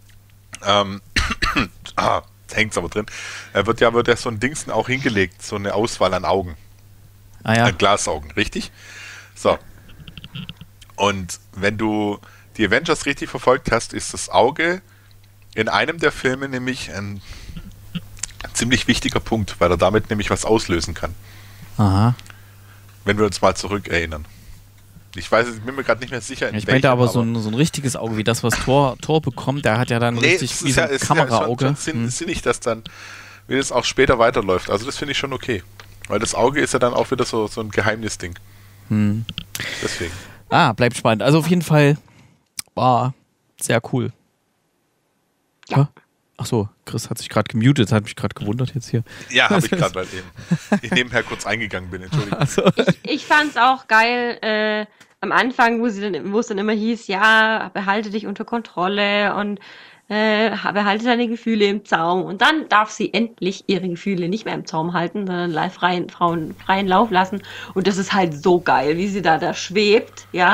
hängt's aber drin, wird ja so ein Dingsen auch hingelegt, so eine Auswahl an Augen. An Glasaugen, richtig? So. Und wenn du die Avengers richtig verfolgt hast, ist das Auge in einem der Filme nämlich ein ziemlich wichtiger Punkt, weil er damit nämlich was auslösen kann. Aha. Wenn wir uns mal zurück erinnern. Ich bin mir gerade nicht mehr sicher, ich meinte aber so ein richtiges Auge, wie das, was Thor bekommt, der hat ja dann richtig wie so ein Kameraauge. Es ist ja sinnig, dass dann, wie das auch später weiterläuft. Also das finde ich schon okay. Weil das Auge ist ja dann auch wieder so ein Geheimnisding. Deswegen. Bleibt spannend. Also auf jeden Fall war sehr cool. Ja. Achso, Chris hat sich gerade gemutet, hat mich gerade gewundert jetzt hier. Ja, habe ich gerade, weil ich nebenher kurz eingegangen bin, Entschuldigung. Also. Ich fand es auch geil, am Anfang, wo es dann immer hieß, ja, behalte dich unter Kontrolle und behalte deine Gefühle im Zaum. Und dann darf sie endlich ihre Gefühle nicht mehr im Zaum halten, sondern freien Lauf lassen. Und das ist halt so geil, wie sie da schwebt, ja,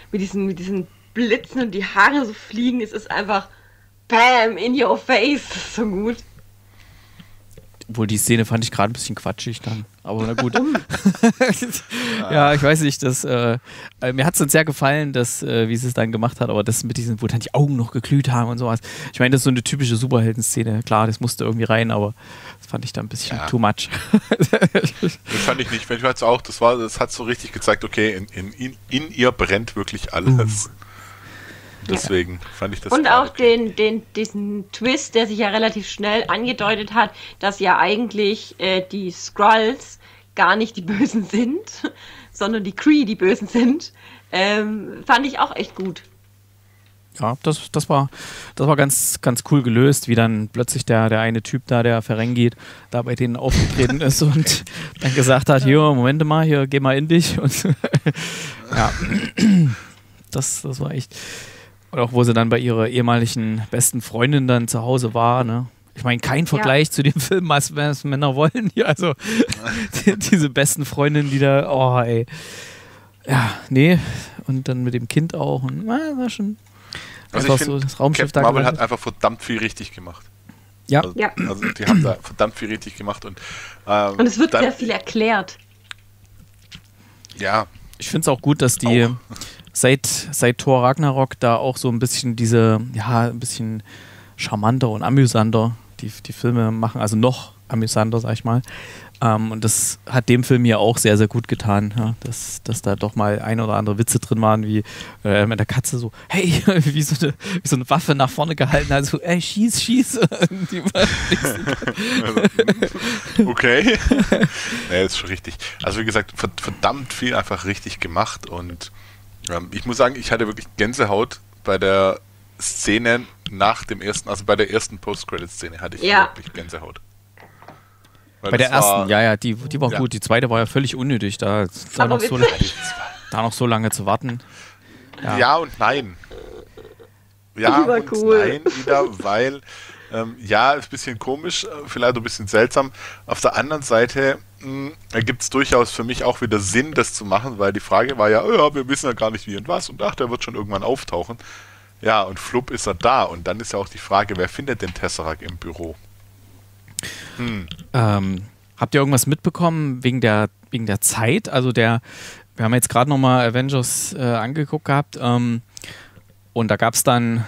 mit diesen Blitzen und die Haare so fliegen. Es ist einfach bam, in your face. Das ist so gut. Obwohl, die Szene fand ich gerade ein bisschen quatschig dann. Aber na gut. Ja, ich weiß nicht, mir hat es dann sehr gefallen, wie sie es dann gemacht hat, aber das mit diesen, wo dann die Augen noch geglüht haben und sowas. Ich meine, das ist so eine typische Superhelden-Szene. Klar, das musste irgendwie rein, aber das fand ich dann ein bisschen too much. Das fand ich nicht. Ich fand auch, das hat so richtig gezeigt, okay, in ihr brennt wirklich alles. Deswegen fand ich das. Und auch diesen Twist, der sich ja relativ schnell angedeutet hat, dass ja eigentlich die Skrulls gar nicht die Bösen sind, sondern die Kree die Bösen sind, fand ich auch echt gut. Ja, das war ganz, ganz cool gelöst, wie dann plötzlich der eine Typ da, der Ferengi, da bei denen aufgetreten ist und dann gesagt hat, hier, Moment mal, hier, geh mal in dich. Und ja, das war echt... Oder auch, wo sie dann bei ihrer ehemaligen besten Freundin dann zu Hause war, ne? Ich meine, kein Vergleich zu dem Film, was Männer wollen hier. Also, diese besten Freundinnen, die da, oh, ey. Ja, nee. Und dann mit dem Kind auch. Und, war schon. Also, ich so das Raumschiff Captain Marvel hat einfach verdammt viel richtig gemacht. Ja. Also die haben da verdammt viel richtig gemacht. Und es wird sehr viel erklärt. Ja. Ich finde es auch gut, dass die. Seit Thor Ragnarok da auch so ein bisschen ein bisschen charmanter und amüsanter die Filme machen, also noch amüsanter, sag ich mal. Und das hat dem Film ja auch sehr, sehr gut getan, ja, dass da doch mal ein oder andere Witze drin waren, wie mit der Katze so, hey, wie so eine Waffe nach vorne gehalten, also, ey, schieß. Okay. Ja, ist schon richtig. Also wie gesagt, verdammt viel einfach richtig gemacht und ich muss sagen, ich hatte wirklich Gänsehaut bei der Szene nach dem ersten, also bei der ersten Post-Credit-Szene hatte ich wirklich Gänsehaut. Weil bei der ersten, die war gut. Die zweite war ja völlig unnötig, da noch so lange zu warten. Ja und nein. Ja und nein wieder, weil ist ein bisschen komisch, vielleicht ein bisschen seltsam. Auf der anderen Seite ergibt es durchaus für mich auch wieder Sinn, das zu machen, weil die Frage war ja, wir wissen ja gar nicht wie und was und der wird schon irgendwann auftauchen. Ja, und flupp ist er da und dann ist ja auch die Frage, wer findet den Tesseract im Büro? Habt ihr irgendwas mitbekommen wegen der Zeit? Also wir haben jetzt gerade nochmal Avengers angeguckt gehabt und da gab es dann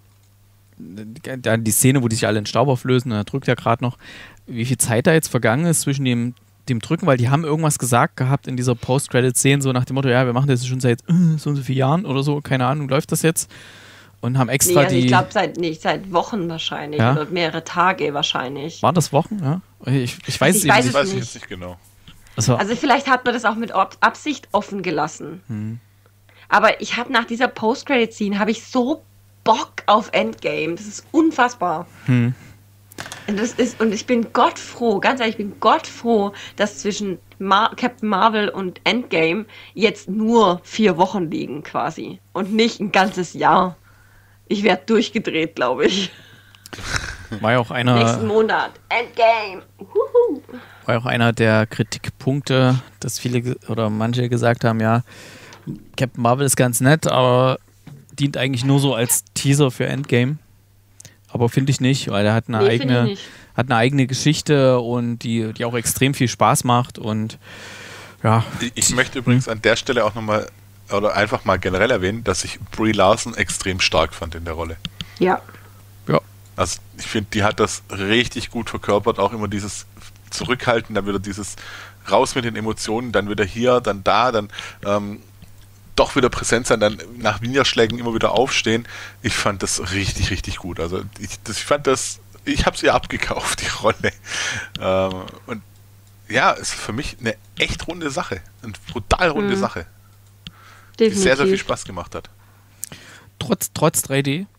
die Szene, wo die sich alle in Staub auflösen, da drückt er gerade noch, wie viel Zeit da jetzt vergangen ist zwischen dem Drücken, weil die haben irgendwas gesagt gehabt in dieser Post-Credit-Szene, so nach dem Motto, ja, wir machen das schon seit so und so vielen Jahren oder so, keine Ahnung, läuft das jetzt? Und haben extra ich glaube seit Wochen wahrscheinlich, oder mehrere Tage wahrscheinlich. Waren das Wochen, ja? Ich weiß es nicht. Das weiß ich jetzt nicht genau. Also vielleicht hat man das auch mit Absicht offen gelassen. Aber ich habe nach dieser Post-Credit-Scene, habe ich so Bock auf Endgame. Das ist unfassbar. Und ich bin gottfroh, ganz ehrlich, ich bin gottfroh, dass zwischen Captain Marvel und Endgame jetzt nur 4 Wochen liegen quasi. Und nicht ein ganzes Jahr. Ich werde durchgedreht, glaube ich. War ja auch nächsten Monat. Endgame. Wuhu. War ja auch einer der Kritikpunkte, dass viele oder manche gesagt haben, ja, Captain Marvel ist ganz nett, aber dient eigentlich nur so als Teaser für Endgame. Aber finde ich nicht, weil er hat eine eigene Geschichte und die auch extrem viel Spaß macht und ja. Ich möchte übrigens an der Stelle auch nochmal oder einfach mal generell erwähnen, dass ich Brie Larson extrem stark fand in der Rolle. Ja. Also ich finde, die hat das richtig gut verkörpert, auch immer dieses Zurückhalten, dann wieder dieses raus mit den Emotionen, dann wieder hier, dann da, dann doch wieder präsent sein, dann nach Niederschlägen immer wieder aufstehen. Ich fand das richtig, richtig gut. Also ich habe sie abgekauft, die Rolle. Und ja, ist für mich eine echt runde Sache. Eine brutal runde Sache. Die sehr, sehr viel Spaß gemacht hat. Trotz 3D.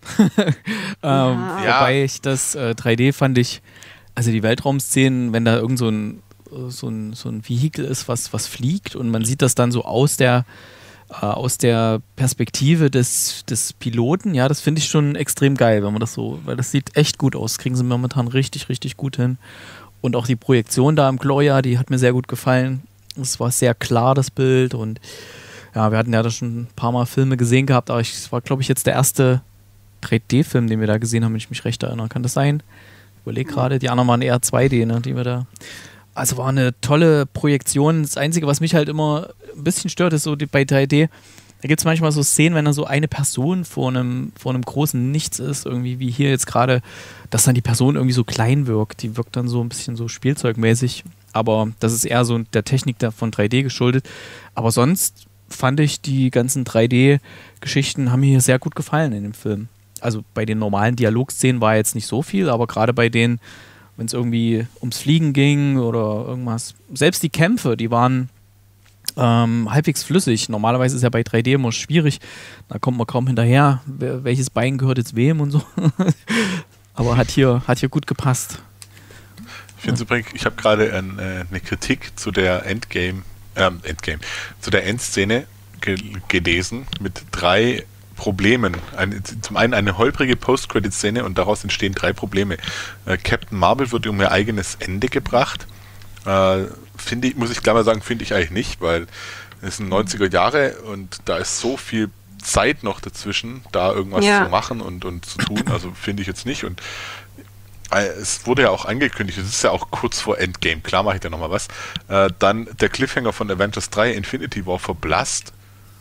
Wobei ich das 3D fand ich, also die Weltraumszenen, wenn da irgend so ein Vehikel ist, was fliegt und man sieht das dann so aus der Perspektive des Piloten, ja, das finde ich schon extrem geil, wenn man das so, weil das sieht echt gut aus, kriegen sie momentan richtig, richtig gut hin. Und auch die Projektion da im Gloria, die hat mir sehr gut gefallen. Es war sehr klar, das Bild, und Ja, wir hatten ja da schon ein paar Mal Filme gesehen gehabt, aber es war, glaube ich, jetzt der erste 3D-Film, den wir da gesehen haben, wenn ich mich recht erinnere. Kann das sein? Ich überlege gerade, die anderen waren eher 2D, ne, die wir da... Also war eine tolle Projektion. Das Einzige, was mich halt immer ein bisschen stört, ist so bei 3D, da gibt es manchmal so Szenen, wenn da so eine Person vor einem großen Nichts ist, irgendwie wie hier jetzt gerade, dass dann die Person irgendwie so klein wirkt. Die wirkt dann so ein bisschen so spielzeugmäßig. Aber das ist eher so der Technik von 3D geschuldet. Aber sonst fand ich, die ganzen 3D-Geschichten haben mir hier sehr gut gefallen in dem Film. Also bei den normalen Dialogszenen war jetzt nicht so viel, aber gerade bei denen, wenn es irgendwie ums Fliegen ging oder irgendwas. Selbst die Kämpfe, die waren halbwegs flüssig. Normalerweise ist ja bei 3D immer schwierig. Da kommt man kaum hinterher, welches Bein gehört jetzt wem und so. Aber hat hier gut gepasst. Ich finde es übrigens, ich habe gerade eine Kritik zu der zu der Endszene gelesen mit 3 Problemen. Zum einen eine holprige Post-Credit-Szene und daraus entstehen 3 Probleme. Captain Marvel wird um ihr eigenes Ende gebracht. Muss ich gleich mal sagen, finde ich eigentlich nicht, weil es sind 90er Jahre und da ist so viel Zeit noch dazwischen, da irgendwas zu machen und zu tun. Also finde ich jetzt nicht. Und es wurde ja auch angekündigt, es ist ja auch kurz vor Endgame, klar mache ich da nochmal was. Dann der Cliffhanger von Avengers 3, Infinity War, verblasst.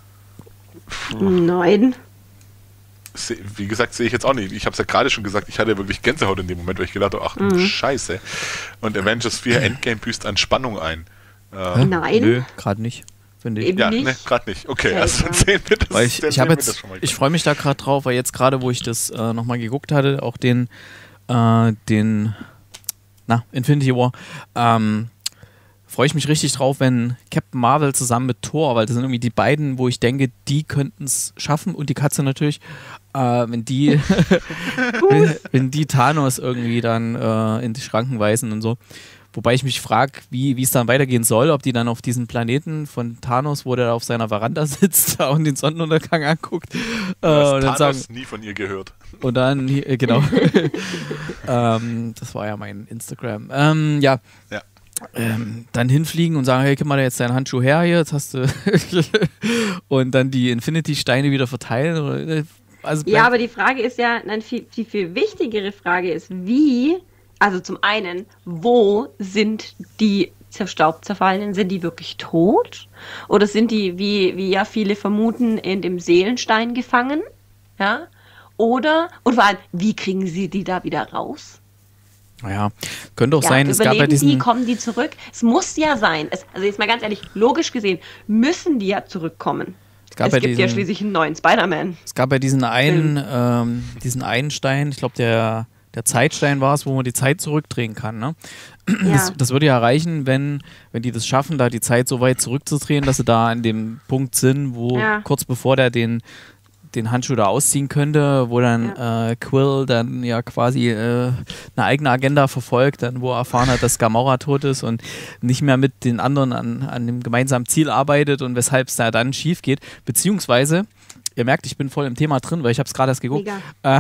Nein. Wie gesagt, sehe ich jetzt auch nicht. Ich habe es ja gerade schon gesagt, ich hatte wirklich Gänsehaut in dem Moment, weil ich gedacht habe, ach du Scheiße. Und Avengers 4 Endgame büßt an Spannung ein. Nein. Nö, gerade nicht, finde ich. Eben Ja, nicht. ne, gerade nicht. Okay, also dann sehen wir das. Weil ich freue mich da gerade drauf, weil jetzt gerade, wo ich das nochmal geguckt hatte, auch den Infinity War, freue ich mich richtig drauf, wenn Captain Marvel zusammen mit Thor, weil das sind irgendwie die beiden, wo ich denke, die könnten es schaffen und die Katze natürlich, wenn die Thanos irgendwie dann in die Schranken weisen und so. Wobei ich mich frage, wie es dann weitergehen soll, ob die dann auf diesen Planeten von Thanos, wo der auf seiner Veranda sitzt und den Sonnenuntergang anguckt. Und dann sagen, nie von ihr gehört. Und dann, genau. Das war ja mein Instagram. Ja. Dann hinfliegen und sagen, hey, gib mal jetzt deinen Handschuh her hier, jetzt hast du und dann die Infinity-Steine wieder verteilen. Also ja, aber die Frage ist ja, die viel wichtigere Frage ist, also zum einen, wo sind die Zerfallenen? Sind die wirklich tot? Oder sind die, wie ja viele vermuten, in dem Seelenstein gefangen? Ja? Und vor allem, wie kriegen sie die da wieder raus? Naja, könnte auch sein, es gab ja diesen... kommen die zurück? Es muss ja sein. Also jetzt mal ganz ehrlich, logisch gesehen, müssen die ja zurückkommen. Es gibt ja schließlich einen neuen Spider-Man. Es gab ja diesen einen Stein, ich glaube der Zeitstein war es, wo man die Zeit zurückdrehen kann. Ne? Ja. Das würde ja reichen, wenn die das schaffen, da die Zeit so weit zurückzudrehen, dass sie da an dem Punkt sind, wo kurz bevor der den Handschuh da ausziehen könnte, wo dann Quill dann ja quasi eine eigene Agenda verfolgt, dann wo er erfahren hat, dass Gamora tot ist und nicht mehr mit den anderen an dem gemeinsamen Ziel arbeitet und weshalb es da dann schief geht. Beziehungsweise, ihr merkt, ich bin voll im Thema drin, weil ich habe es gerade erst geguckt.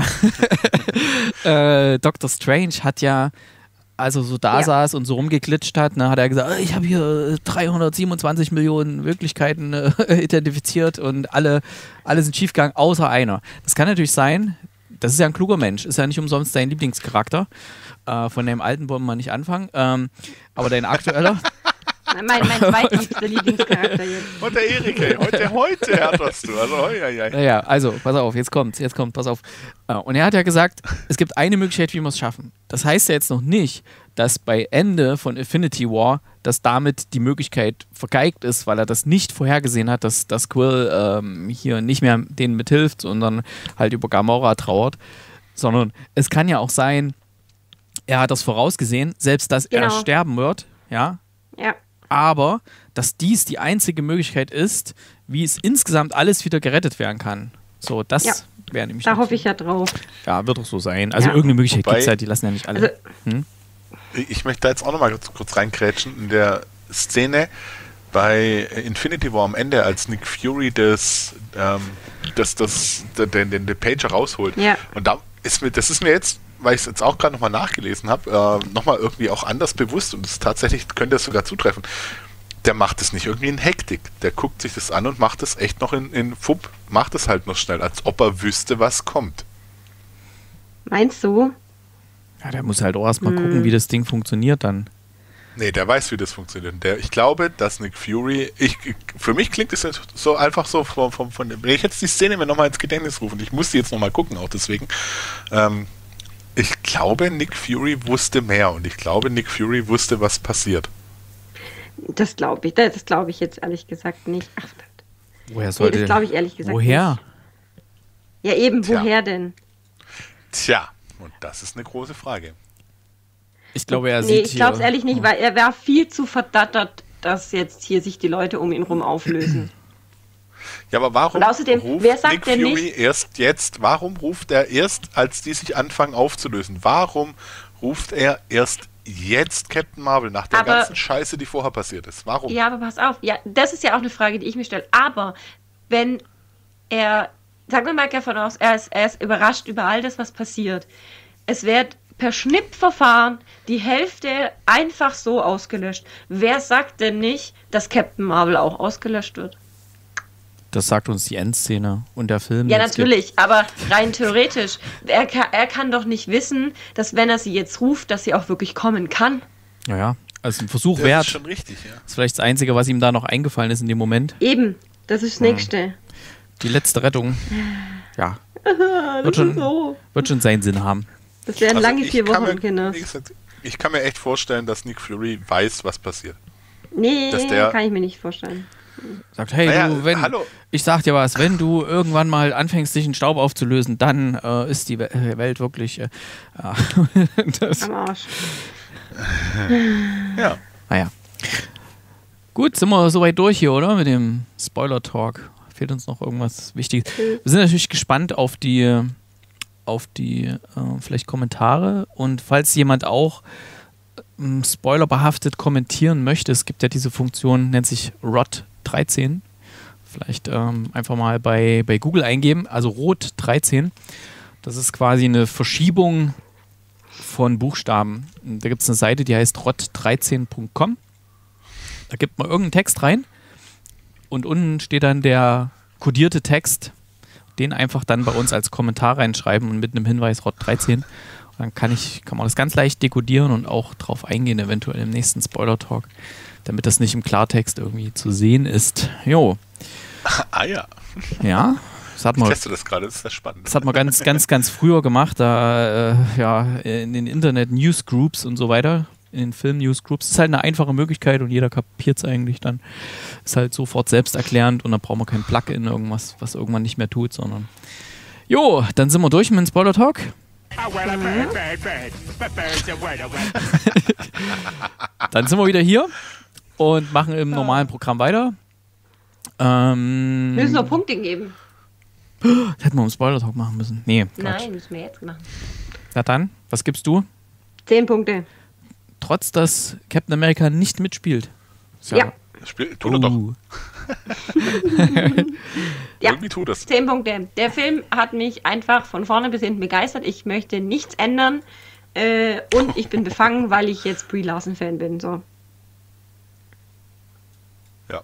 Dr. Strange hat ja, als er so da saß und so rumgeglitscht hat, ne, hat er gesagt, ich habe hier 327 Millionen Möglichkeiten identifiziert und alle sind schiefgegangen, außer einer. Das kann natürlich sein, das ist ja ein kluger Mensch, ist ja nicht umsonst dein Lieblingscharakter. Von dem alten wollen wir nicht anfangen, aber dein aktueller... Mein zweitliebster Lieblingscharakter jetzt. Und der Erik, ey. Heute härterst du. Also, ja, also, pass auf, jetzt kommt, pass auf. Und er hat ja gesagt, es gibt eine Möglichkeit, wie wir es schaffen. Das heißt ja jetzt noch nicht, dass bei Ende von Infinity War, dass damit die Möglichkeit vergeigt ist, weil er das nicht vorhergesehen hat, dass Quill hier nicht mehr denen mithilft, sondern halt über Gamora trauert. Sondern es kann ja auch sein, er hat das vorausgesehen, selbst dass er sterben wird, ja. Aber dass dies die einzige Möglichkeit ist, wie es insgesamt alles wieder gerettet werden kann. So, das wäre nämlich... Da hoffe ich ja drauf. Ja, wird doch so sein. Also irgendeine Möglichkeit gibt es ja, die lassen ja nicht alle. Also, ich möchte da jetzt auch nochmal kurz reinkrätschen. In der Szene bei Infinity War am Ende, als Nick Fury den Pager rausholt. Ja. Und das ist mir jetzt, weil ich es jetzt auch gerade nochmal nachgelesen habe, nochmal irgendwie auch anders bewusst und es tatsächlich könnte es sogar zutreffen. der macht es nicht irgendwie in Hektik. Der guckt sich das an und macht es echt noch in Fupp, macht es halt noch schnell, als ob er wüsste, was kommt. Meinst du? Ja, der muss halt auch erstmal gucken, wie das Ding funktioniert dann. Nee, der weiß, wie das funktioniert. Ich glaube, dass Nick Fury, für mich klingt es so einfach so wenn ich jetzt die Szene mir nochmal ins Gedächtnis rufe, und ich muss die jetzt nochmal gucken, auch deswegen, ich glaube, Nick Fury wusste mehr und ich glaube, Nick Fury wusste, was passiert. Das glaube ich jetzt ehrlich gesagt nicht. Ach, woher sollte das glaube ich ehrlich gesagt woher? nicht. Ja eben, woher denn? Tja, und das ist eine große Frage. Ich glaube, er sieht ich glaube es ehrlich nicht, weil er war viel zu verdattert, dass jetzt hier sich die Leute um ihn rum auflösen. Ja, aber warum außerdem, ruft wer sagt Nick denn Fury nicht, erst jetzt? Warum ruft er erst, als die sich anfangen aufzulösen? Warum ruft er erst jetzt Captain Marvel nach der ganzen Scheiße, die vorher passiert ist? Warum? Ja, aber pass auf. Ja, das ist ja auch eine Frage, die ich mir stelle. Aber wenn er, sagen wir mal davon aus, er ist überrascht über all das, was passiert. Es wird per Schnippverfahren die Hälfte einfach so ausgelöscht. Wer sagt denn nicht, dass Captain Marvel auch ausgelöscht wird? Das sagt uns die Endszene und der Film. Ja, natürlich, aber rein theoretisch. Er kann doch nicht wissen, dass wenn er sie jetzt ruft, dass sie auch wirklich kommen kann. Ja, also ein Versuch wert. Das ist schon richtig, ja. Das ist vielleicht das Einzige, was ihm da noch eingefallen ist in dem Moment. Eben, das ist das Nächste. Die letzte Rettung. Ja. Wird schon seinen Sinn haben. Das wären lange 4 Wochen, Kinder. Ich kann mir echt vorstellen, dass Nick Fury weiß, was passiert. Nee, kann ich mir nicht vorstellen. Sagt, hey, hallo. Ich sag dir was, wenn du irgendwann mal anfängst, dich in Staub aufzulösen, dann ist die Welt wirklich am Arsch. Ja. Naja. Gut, sind wir soweit durch hier, oder? Mit dem Spoiler-Talk. Fehlt uns noch irgendwas Wichtiges. Wir sind natürlich gespannt auf die vielleicht Kommentare, und falls jemand auch spoilerbehaftet kommentieren möchte, es gibt ja diese Funktion, nennt sich ROT13, vielleicht einfach mal bei Google eingeben, also ROT13, das ist quasi eine Verschiebung von Buchstaben. Da gibt es eine Seite, die heißt rot13.com, da gibt man irgendeinen Text rein und unten steht dann der kodierte Text, den einfach dann bei uns als Kommentar reinschreiben und mit einem Hinweis ROT13. Und dann kann man das ganz leicht dekodieren und auch drauf eingehen, eventuell im nächsten Spoiler-Talk, damit das nicht im Klartext irgendwie zu sehen ist. Jo. Ah ja. Ja. Ich teste das gerade, das ist sehr spannend. Das hat man ganz früher gemacht, da in den Internet-Newsgroups und so weiter, in den Film-Newsgroups. Das ist halt eine einfache Möglichkeit und jeder kapiert es eigentlich dann. Ist halt sofort selbsterklärend und dann brauchen wir kein Plugin, irgendwas, was irgendwann nicht mehr tut, sondern jo, dann sind wir durch mit dem Spoiler-Talk. Dann sind wir wieder hier und machen im normalen Programm weiter. Wir müssen noch Punkte geben. Hätten wir einen Spoiler-Talk machen müssen. Nee, Quatsch. Nein, müssen wir jetzt machen. Na dann, was gibst du? 10 Punkte. Trotz, dass Captain America nicht mitspielt. Ja. Tut er doch. Ja, irgendwie tut das. 10 Punkte. Der Film hat mich einfach von vorne bis hinten begeistert. Ich möchte nichts ändern. Und ich bin befangen, weil ich jetzt Brie Larson-Fan bin. So. Ja.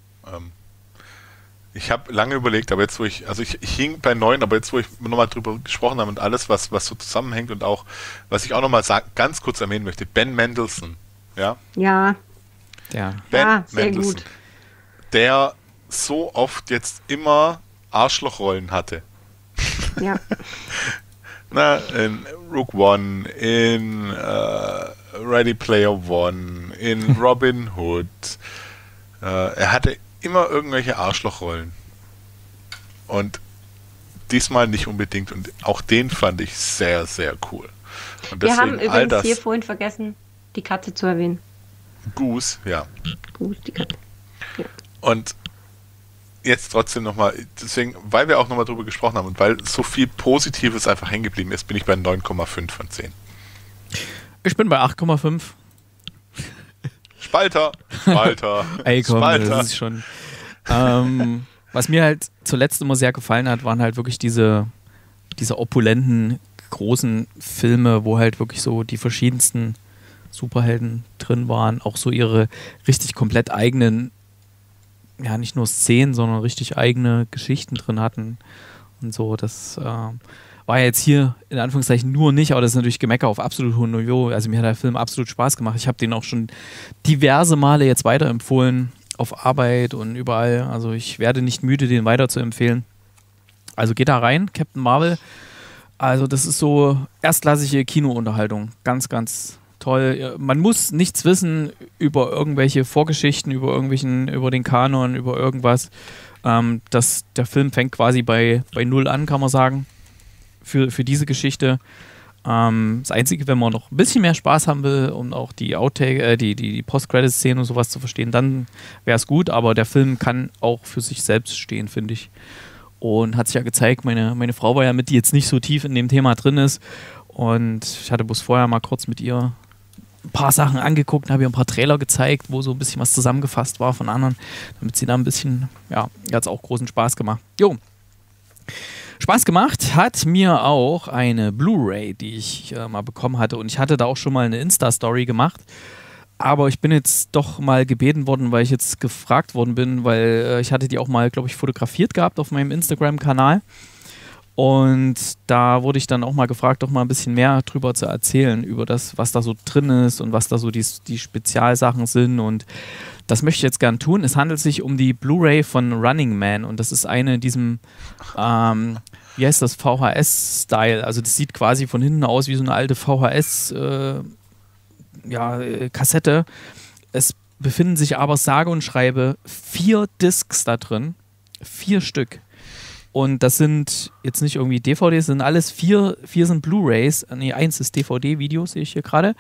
Ich habe lange überlegt, aber jetzt, wo ich hing bei 9, aber jetzt, wo ich nochmal drüber gesprochen habe und alles, was so zusammenhängt und auch, was ich auch nochmal ganz kurz erwähnen möchte, Ben Mendelsohn. Ja. Ja. Ja. Ben sehr Mendelsohn, gut. der so oft jetzt immer Arschlochrollen hatte. Ja. Na, in Rogue One, in Ready Player One, in Robin Hood. Er hatte immer irgendwelche Arschlochrollen. Und diesmal nicht unbedingt. Und auch den fand ich sehr, sehr cool. Und wir haben übrigens hier vorhin vergessen, die Katze zu erwähnen. Goose, ja. Goose, die Katze. Ja. Und jetzt trotzdem nochmal, deswegen, weil wir auch nochmal drüber gesprochen haben und weil so viel Positives einfach hängen geblieben ist, bin ich bei 9,5 von 10. Ich bin bei 8,5. Spalter. Ey, komm, Spalter. Das ist schon. Was mir halt zuletzt immer sehr gefallen hat, waren halt wirklich diese opulenten, großen Filme, wo halt wirklich so die verschiedensten Superhelden drin waren, auch so ihre richtig komplett eigenen, ja, nicht nur Szenen, sondern richtig eigene Geschichten drin hatten und so. Das war jetzt hier in Anführungszeichen nur nicht, aber das ist natürlich Gemecker auf absolut hohem Niveau. Also mir hat der Film absolut Spaß gemacht. Ich habe den auch schon diverse Male jetzt weiterempfohlen, auf Arbeit und überall. Also ich werde nicht müde, den weiter zu empfehlen. Also geht da rein, Captain Marvel. Also das ist so erstklassige Kinounterhaltung. Ganz, ganz toll. Man muss nichts wissen über irgendwelche Vorgeschichten, über den Kanon, über irgendwas. Der Film fängt quasi bei Null an, kann man sagen, für diese Geschichte. Das Einzige, wenn man noch ein bisschen mehr Spaß haben will, um auch die Outtake, die Post-Credit-Szenen und sowas zu verstehen, dann wäre es gut, aber der Film kann auch für sich selbst stehen, finde ich. Und hat sich ja gezeigt, meine Frau war ja mit, die jetzt nicht so tief in dem Thema drin ist, und ich hatte bloß vorher mal kurz mit ihr ein paar Sachen angeguckt und habe ihr ein paar Trailer gezeigt, wo so ein bisschen was zusammengefasst war von anderen, damit sie da ein bisschen, ja, hat es auch großen Spaß gemacht. Jo. Spaß gemacht hat mir auch eine Blu-ray, die ich mal bekommen hatte, und ich hatte da auch schon mal eine Insta-Story gemacht, aber ich bin jetzt doch mal gebeten worden, weil ich jetzt gefragt worden bin, weil ich hatte die auch mal, glaube ich, fotografiert gehabt auf meinem Instagram-Kanal, und da wurde ich dann auch mal gefragt, doch mal ein bisschen mehr drüber zu erzählen, über das, was da so drin ist und was da so die Spezialsachen sind, und das möchte ich jetzt gern tun. Es handelt sich um die Blu-ray von Running Man, und das ist eine in diesem wie heißt das, VHS-Style, also das sieht quasi von hinten aus wie so eine alte VHS Kassette. Es befinden sich aber sage und schreibe 4 Discs da drin, 4 Stück. Und das sind jetzt nicht irgendwie DVDs, sind alles 4 sind Blu-rays. Nee, 1 ist DVD-Video, sehe ich hier gerade.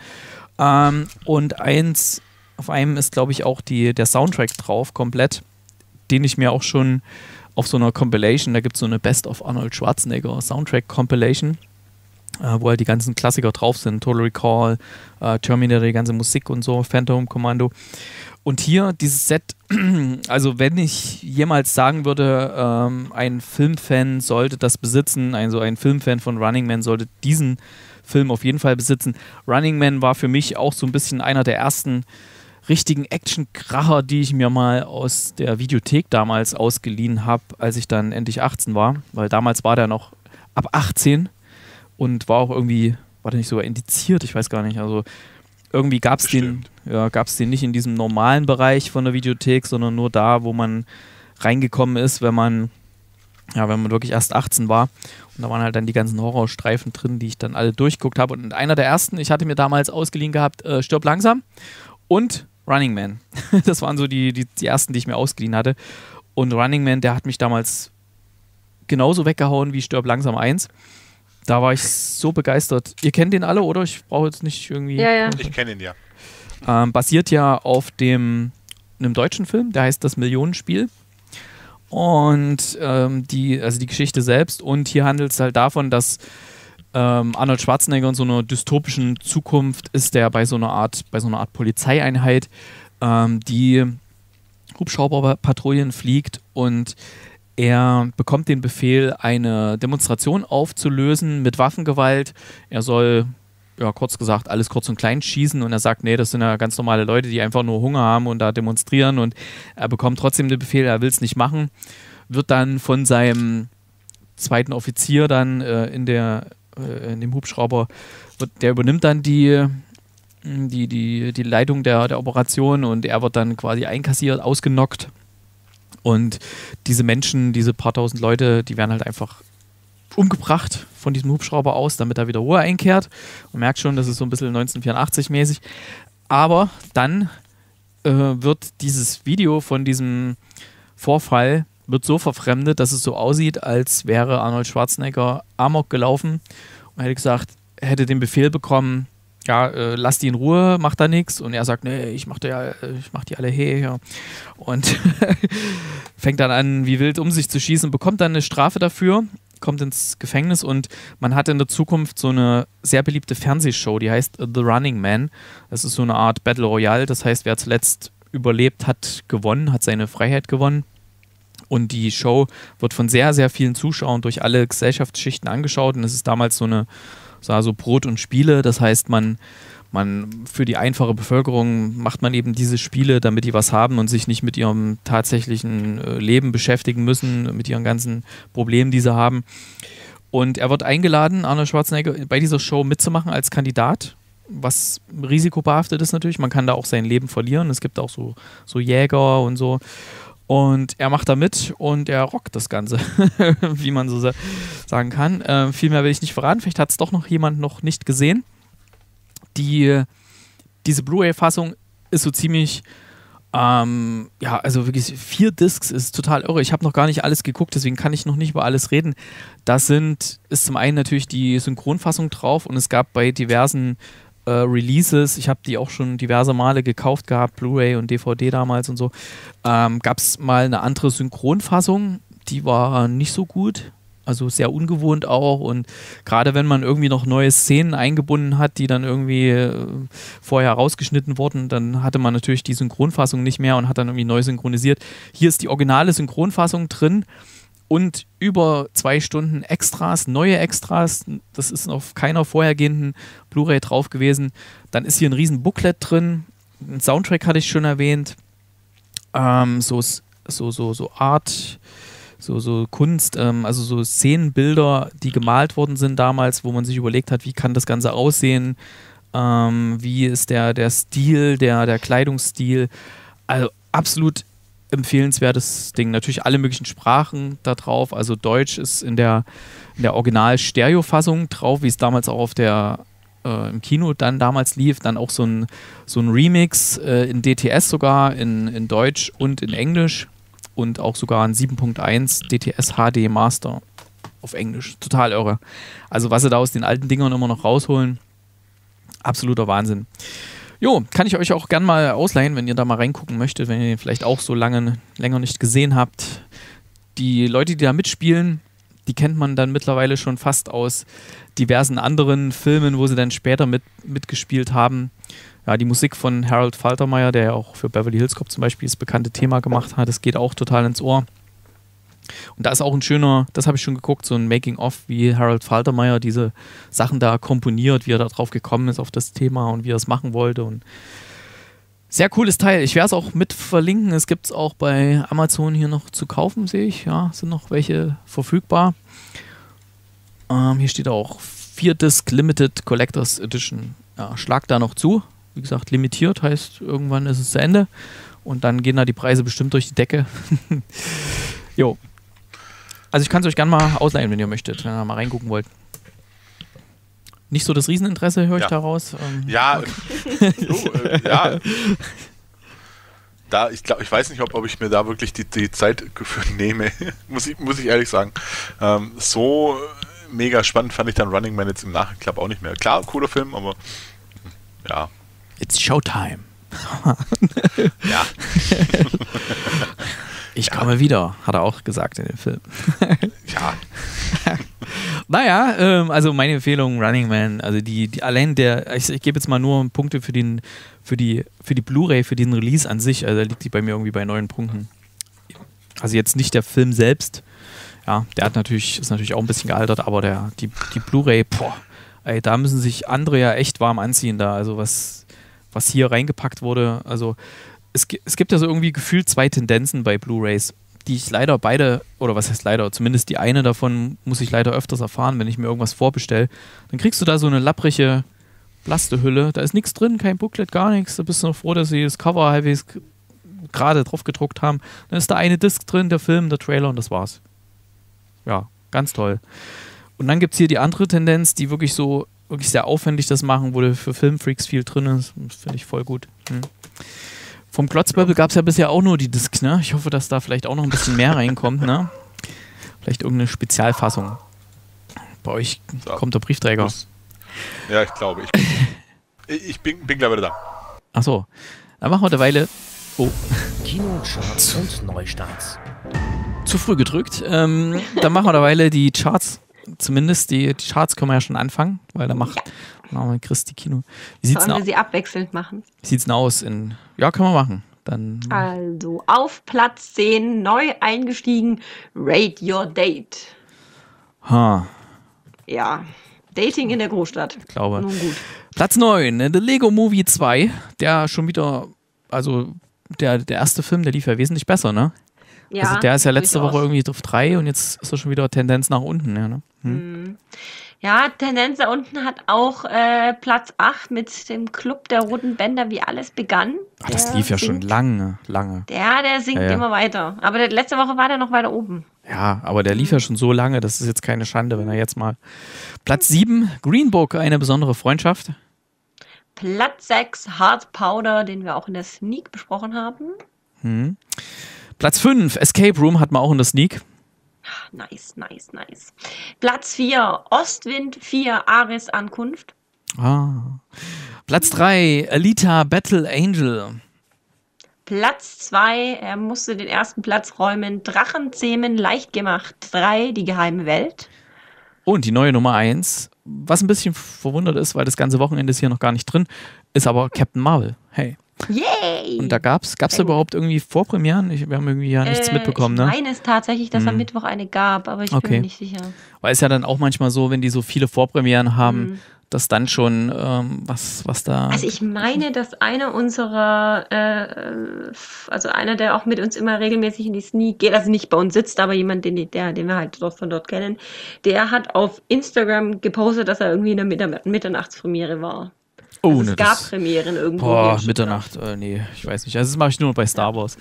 Und auf einem ist, glaube ich, auch der Soundtrack drauf, komplett, den ich mir auch schon auf so einer Compilation, da gibt es so eine Best of Arnold Schwarzenegger Soundtrack Compilation, wo halt die ganzen Klassiker drauf sind, Total Recall, Terminator, die ganze Musik und so, Phantom Commando. Und hier dieses Set, also wenn ich jemals sagen würde, ein Filmfan sollte das besitzen, also ein Filmfan von Running Man sollte diesen Film auf jeden Fall besitzen. Running Man war für mich auch so ein bisschen einer der ersten richtigen Action-Kracher, die ich mir mal aus der Videothek damals ausgeliehen habe, als ich dann endlich 18 war, weil damals war der noch ab 18 und war auch irgendwie, war der nicht sogar indiziert, ich weiß gar nicht, also irgendwie gab es den nicht in diesem normalen Bereich von der Videothek, sondern nur da, wo man reingekommen ist, wenn man wirklich erst 18 war. Und da waren halt dann die ganzen Horrorstreifen drin, die ich dann alle durchgeguckt habe. Und einer der ersten, ich hatte mir damals ausgeliehen gehabt, Stirb langsam und Running Man. Das waren so die ersten, die ich mir ausgeliehen hatte. Und Running Man, der hat mich damals genauso weggehauen wie Stirb langsam 1. Da war ich so begeistert. Ihr kennt den alle, oder? Ich brauche jetzt nicht irgendwie... Ja. Ich kenne ihn, ja. Basiert ja auf einem deutschen Film, der heißt Das Millionenspiel. Und die Geschichte selbst. Und hier handelt es halt davon, dass Arnold Schwarzenegger in so einer dystopischen Zukunft ist, der bei so einer Art Polizeieinheit, die Hubschrauberpatrouillen fliegt, und er bekommt den Befehl, eine Demonstration aufzulösen mit Waffengewalt. Er soll, ja, kurz gesagt, alles kurz und klein schießen, und er sagt, nee, das sind ja ganz normale Leute, die einfach nur Hunger haben und da demonstrieren, und er bekommt trotzdem den Befehl, er will es nicht machen, wird dann von seinem zweiten Offizier dann in dem Hubschrauber, der übernimmt dann die Leitung der Operation, und er wird dann quasi einkassiert, ausgenockt. Und diese Menschen, diese paar tausend Leute, die werden halt einfach umgebracht von diesem Hubschrauber aus, damit er wieder Ruhe einkehrt. Man merkt schon, das ist so ein bisschen 1984-mäßig. Aber dann wird dieses Video von diesem Vorfall wird so verfremdet, dass es so aussieht, als wäre Arnold Schwarzenegger Amok gelaufen und hätte den Befehl bekommen, ja, lass die in Ruhe, mach da nichts. Und er sagt, nee, ich mach die alle her. Und fängt dann an, wie wild um sich zu schießen, bekommt dann eine Strafe dafür, kommt ins Gefängnis, und man hat in der Zukunft so eine sehr beliebte Fernsehshow, die heißt The Running Man. Das ist so eine Art Battle Royale, das heißt, wer zuletzt überlebt hat, gewonnen, hat seine Freiheit gewonnen. Und die Show wird von sehr, sehr vielen Zuschauern durch alle Gesellschaftsschichten angeschaut, und es ist damals so Brot und Spiele, das heißt, man für die einfache Bevölkerung macht man eben diese Spiele, damit die was haben und sich nicht mit ihrem tatsächlichen Leben beschäftigen müssen, mit ihren ganzen Problemen, die sie haben. Und er wird eingeladen, Arnold Schwarzenegger, bei dieser Show mitzumachen als Kandidat, was risikobehaftet ist natürlich. Man kann da auch sein Leben verlieren. Es gibt auch so Jäger und so. Und er macht da mit und er rockt das Ganze, wie man so sagen kann. Viel mehr will ich nicht verraten. Vielleicht hat es doch noch jemand noch nicht gesehen. Diese Blu-ray-Fassung ist so ziemlich, also wirklich 4 Discs, ist total irre. Ich habe noch gar nicht alles geguckt, deswegen kann ich noch nicht über alles reden. Ist zum einen natürlich die Synchronfassung drauf und es gab bei diversen Releases, ich habe die auch schon diverse Male gekauft gehabt, Blu-ray und DVD damals und so, gab es mal eine andere Synchronfassung, die war nicht so gut. Also sehr ungewohnt auch und gerade wenn man irgendwie noch neue Szenen eingebunden hat, die dann irgendwie vorher rausgeschnitten wurden, dann hatte man natürlich die Synchronfassung nicht mehr und hat dann irgendwie neu synchronisiert. Hier ist die originale Synchronfassung drin und über 2 Stunden Extras, neue Extras, das ist auf keiner vorhergehenden Blu-ray drauf gewesen. Dann ist hier ein riesen Booklet drin, ein Soundtrack hatte ich schon erwähnt, so Art... So Kunst, also so Szenenbilder, die gemalt worden sind damals, wo man sich überlegt hat, wie kann das Ganze aussehen, wie ist der Stil, der Kleidungsstil. Also absolut empfehlenswertes Ding. Natürlich alle möglichen Sprachen da drauf, also Deutsch ist in der Original-Stereo-Fassung drauf, wie es damals auch im Kino dann damals lief, dann auch so ein Remix in DTS sogar, in Deutsch und in Englisch. Und auch sogar ein 7.1 DTS HD Master auf Englisch. Total irre. Also was sie da aus den alten Dingern immer noch rausholen, absoluter Wahnsinn. Jo, kann ich euch auch gern mal ausleihen, wenn ihr da mal reingucken möchtet, wenn ihr den vielleicht auch so länger nicht gesehen habt. Die Leute, die da mitspielen, die kennt man dann mittlerweile schon fast aus diversen anderen Filmen, wo sie dann später mitgespielt haben. Ja, die Musik von Harold Faltermeyer, der ja auch für Beverly Hills Cop zum Beispiel das bekannte Thema gemacht hat, das geht auch total ins Ohr. Und da ist auch ein schöner, das habe ich schon geguckt, so ein Making-of, wie Harold Faltermeyer diese Sachen da komponiert, wie er da drauf gekommen ist auf das Thema und wie er es machen wollte. Und sehr cooles Teil. Ich werde es auch mit verlinken. Es gibt es auch bei Amazon hier noch zu kaufen, sehe ich. Ja, sind noch welche verfügbar. Hier steht auch 4-Disc Limited Collectors Edition. Ja, schlag da noch zu. Wie gesagt, limitiert heißt, irgendwann ist es zu Ende und dann gehen da die Preise bestimmt durch die Decke. Jo. Also ich kann es euch gerne mal ausleihen, wenn ihr möchtet, wenn ihr mal reingucken wollt. Nicht so das Rieseninteresse, höre ich da raus. Ja, okay. Ich weiß nicht, ob ich mir da wirklich die Zeit für nehme, muss ich ehrlich sagen. So mega spannend fand ich dann Running Man jetzt im Nachklapp auch nicht mehr. Klar, cooler Film, aber ja. It's Showtime. Ja. Ich komme wieder, hat er auch gesagt in dem Film. Ja. Naja, also meine Empfehlung, Running Man, also allein ich gebe jetzt mal nur Punkte für die Blu-ray, für den Release an sich, also da liegt die bei mir irgendwie bei 9 Punkten. Also jetzt nicht der Film selbst, ja, der ist natürlich auch ein bisschen gealtert, aber die Blu-ray, da müssen sich andere ja echt warm anziehen da, also was hier reingepackt wurde, also es gibt ja so irgendwie gefühlt 2 Tendenzen bei Blu-rays, die ich leider beide, oder was heißt leider, zumindest die eine davon muss ich leider öfters erfahren, wenn ich mir irgendwas vorbestelle, dann kriegst du da so eine lapprige Plastehülle, da ist nichts drin, kein Booklet, gar nichts, da bist du noch froh, dass sie das Cover halbwegs gerade drauf gedruckt haben, dann ist da eine Disc drin, der Film, der Trailer und das war's. Ja, ganz toll. Und dann gibt es hier die andere Tendenz, die wirklich sehr aufwendig das machen, wo für Filmfreaks viel drin ist. Das finde ich voll gut. Vom Glotzböbbel gab es ja bisher auch nur die Disc, ne? Ich hoffe, dass da vielleicht auch noch ein bisschen mehr reinkommt, ne? Vielleicht irgendeine Spezialfassung. Bei euch kommt der Briefträger. Ja, ich glaube. Ich bin gleich wieder da. Achso. Dann machen wir derweile. Oh. Kinocharts und Neustarts. Zu früh gedrückt. Dann machen wir derweile die Charts. Zumindest die Charts können wir ja schon anfangen, weil da machen wir Christi Kino. Sollen wir sie abwechselnd machen? Wie sieht's denn aus? Ja, können wir machen. Dann also auf Platz 10 neu eingestiegen, Rate Your Date. Ha. Ja. Dating in der Großstadt. Ich glaube. Nun gut. Platz 9, The Lego Movie 2, der schon wieder, also der erste Film, der lief ja wesentlich besser, ne? Ja, also der ist ja letzte durchaus. Woche irgendwie auf 3 und jetzt ist er schon wieder Tendenz nach unten, ja, ne? Ja, Tendenz da unten hat auch Platz 8 mit dem Club der Roten Bänder, wie alles begann. Ach, das lief ja schon lange. Der singt immer weiter. Aber letzte Woche war der noch weiter oben. Ja, aber der lief ja schon so lange, das ist jetzt keine Schande, wenn er jetzt mal... Platz 7, Green Book, eine besondere Freundschaft. Platz 6, Hard Powder, den wir auch in der Sneak besprochen haben. Platz 5, Escape Room, hat man auch in der Sneak. Nice. Platz 4, Ostwind 4, Ares Ankunft. Platz 3, Alita Battle Angel. Platz 2, er musste den ersten Platz räumen, Drachenzähmen leicht gemacht 3, die geheime Welt. Und die neue Nummer 1, was ein bisschen verwundert ist, weil das ganze Wochenende ist hier noch gar nicht drin, ist aber Captain Marvel. Hey. Yay! Und da gab's da überhaupt irgendwie Vorpremieren? Wir haben irgendwie ja nichts mitbekommen, ne? Ich meine es tatsächlich, dass am Mittwoch eine gab, aber ich bin mir nicht sicher. Weil es ja dann auch manchmal so, wenn die so viele Vorpremieren haben, dass dann schon was da... Also ich meine, dass einer unserer, also einer, der auch mit uns immer regelmäßig in die Sneak geht, also nicht bei uns sitzt, aber jemand, den wir halt von dort kennen, der hat auf Instagram gepostet, dass er irgendwie in der Mitternachtspremiere war. Oh, also es gab Premieren irgendwo. Boah, Mitternacht, nee, ich weiß nicht. Also das mache ich nur bei Star Wars.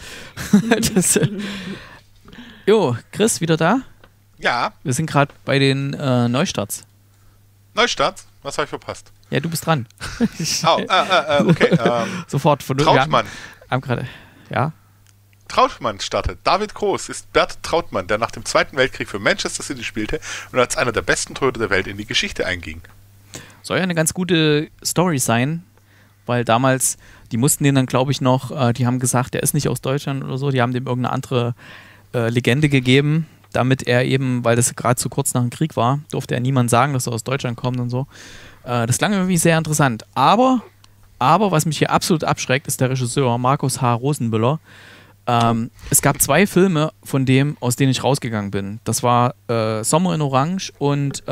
Jo, Chris, wieder da? Ja. Wir sind gerade bei den Neustarts. Neustarts? Was habe ich verpasst? Ja, du bist dran. Okay. Sofort. Trautmann. Ja? Trautmann startet. David Groß ist Bert Trautmann, der nach dem Zweiten Weltkrieg für Manchester City spielte und als einer der besten Torhüter der Welt in die Geschichte einging. Soll ja eine ganz gute Story sein, weil damals, die mussten den dann, glaube ich, noch, die haben gesagt, der ist nicht aus Deutschland oder so, die haben dem irgendeine andere Legende gegeben, damit er eben, weil das gerade zu kurz nach dem Krieg war, durfte er niemand sagen, dass er aus Deutschland kommt und so. Das klang irgendwie sehr interessant. Aber was mich hier absolut abschreckt, ist der Regisseur Markus H. Rosenmüller. Es gab 2 Filme von dem, aus denen ich rausgegangen bin. Das war Sommer in Orange und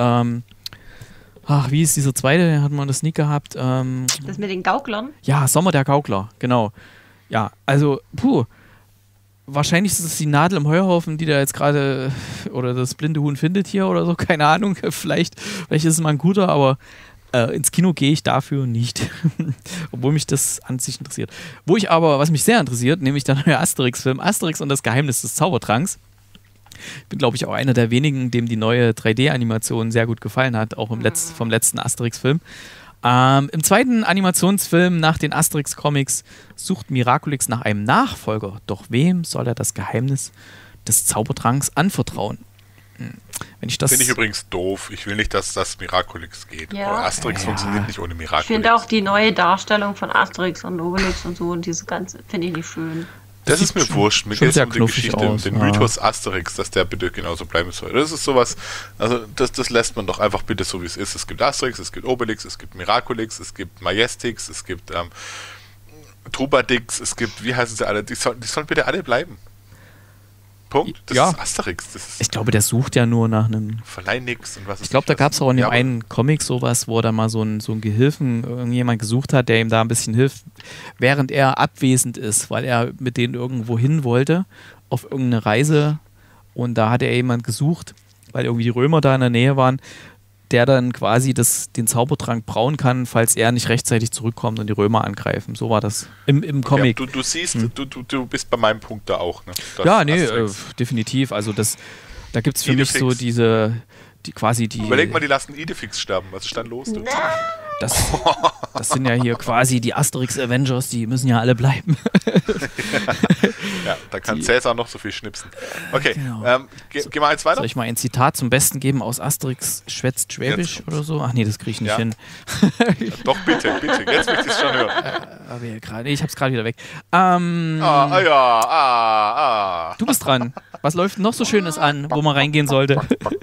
wie ist dieser zweite? Hat man das nie gehabt? Das mit den Gauklern? Ja, Sommer der Gaukler, genau. Ja, also, wahrscheinlich ist es die Nadel im Heuhaufen, die da jetzt gerade, oder das blinde Huhn findet hier oder so, keine Ahnung. Vielleicht ist es mal ein guter, aber ins Kino gehe ich dafür nicht. Obwohl mich das an sich interessiert. Was mich sehr interessiert, nämlich der neue Asterix-Film, Asterix und das Geheimnis des Zaubertranks. Ich bin, glaube ich, auch einer der wenigen, dem die neue 3D-Animation sehr gut gefallen hat, auch vom letzten Asterix-Film. Im zweiten Animationsfilm nach den Asterix-Comics sucht Miraculix nach einem Nachfolger. Doch wem soll er das Geheimnis des Zaubertranks anvertrauen? Finde ich übrigens doof. Ich will nicht, dass das Miraculix geht. Ja. Aber Asterix funktioniert nicht ohne Miraculix. Ich finde auch die neue Darstellung von Asterix und Obelix und so und diese ganze, finde ich nicht schön. Das ist mir wurscht. Mir geht es um die Geschichte, aus, den Mythos Asterix, dass der bitte genauso bleiben soll. Das ist sowas, also das lässt man doch einfach bitte so, wie es ist. Es gibt Asterix, es gibt Obelix, es gibt Miraculix, es gibt Majestix, es gibt Trubadix, es gibt, wie heißen sie alle? Die sollen bitte alle bleiben. Punkt. Das ist Asterix. Ich glaube, der sucht ja nur nach einem... Verleih-Nix und was. Ich glaube, da gab es auch in dem einen Comic sowas, wo er da mal so einen Gehilfen, irgendjemand gesucht hat, der ihm da ein bisschen hilft, während er abwesend ist, weil er mit denen irgendwo hin wollte, auf irgendeine Reise. Und da hat er jemand gesucht, weil irgendwie die Römer da in der Nähe waren, der dann quasi den Zaubertrank brauen kann, falls er nicht rechtzeitig zurückkommt und die Römer angreifen. So war das im Comic. Ja, du siehst, du bist bei meinem Punkt da auch. Ne? Ja, nee, definitiv. Also da gibt es für mich so die Überleg mal, die lassen Idefix sterben. Was ist dann los? Das sind ja hier quasi die Asterix-Avengers, die müssen ja alle bleiben. Ja, da kann Cäsar noch so viel schnipsen. Okay, genau. Geh mal eins weiter. Soll ich mal ein Zitat zum Besten geben aus Asterix schwätzt Schwäbisch oder so? Ach nee, das kriege ich nicht hin. Ja, doch, bitte. Jetzt möchte ich es schon hören. Ich hab's gerade wieder weg. Du bist dran. Was läuft noch so Schönes an, wo man reingehen sollte?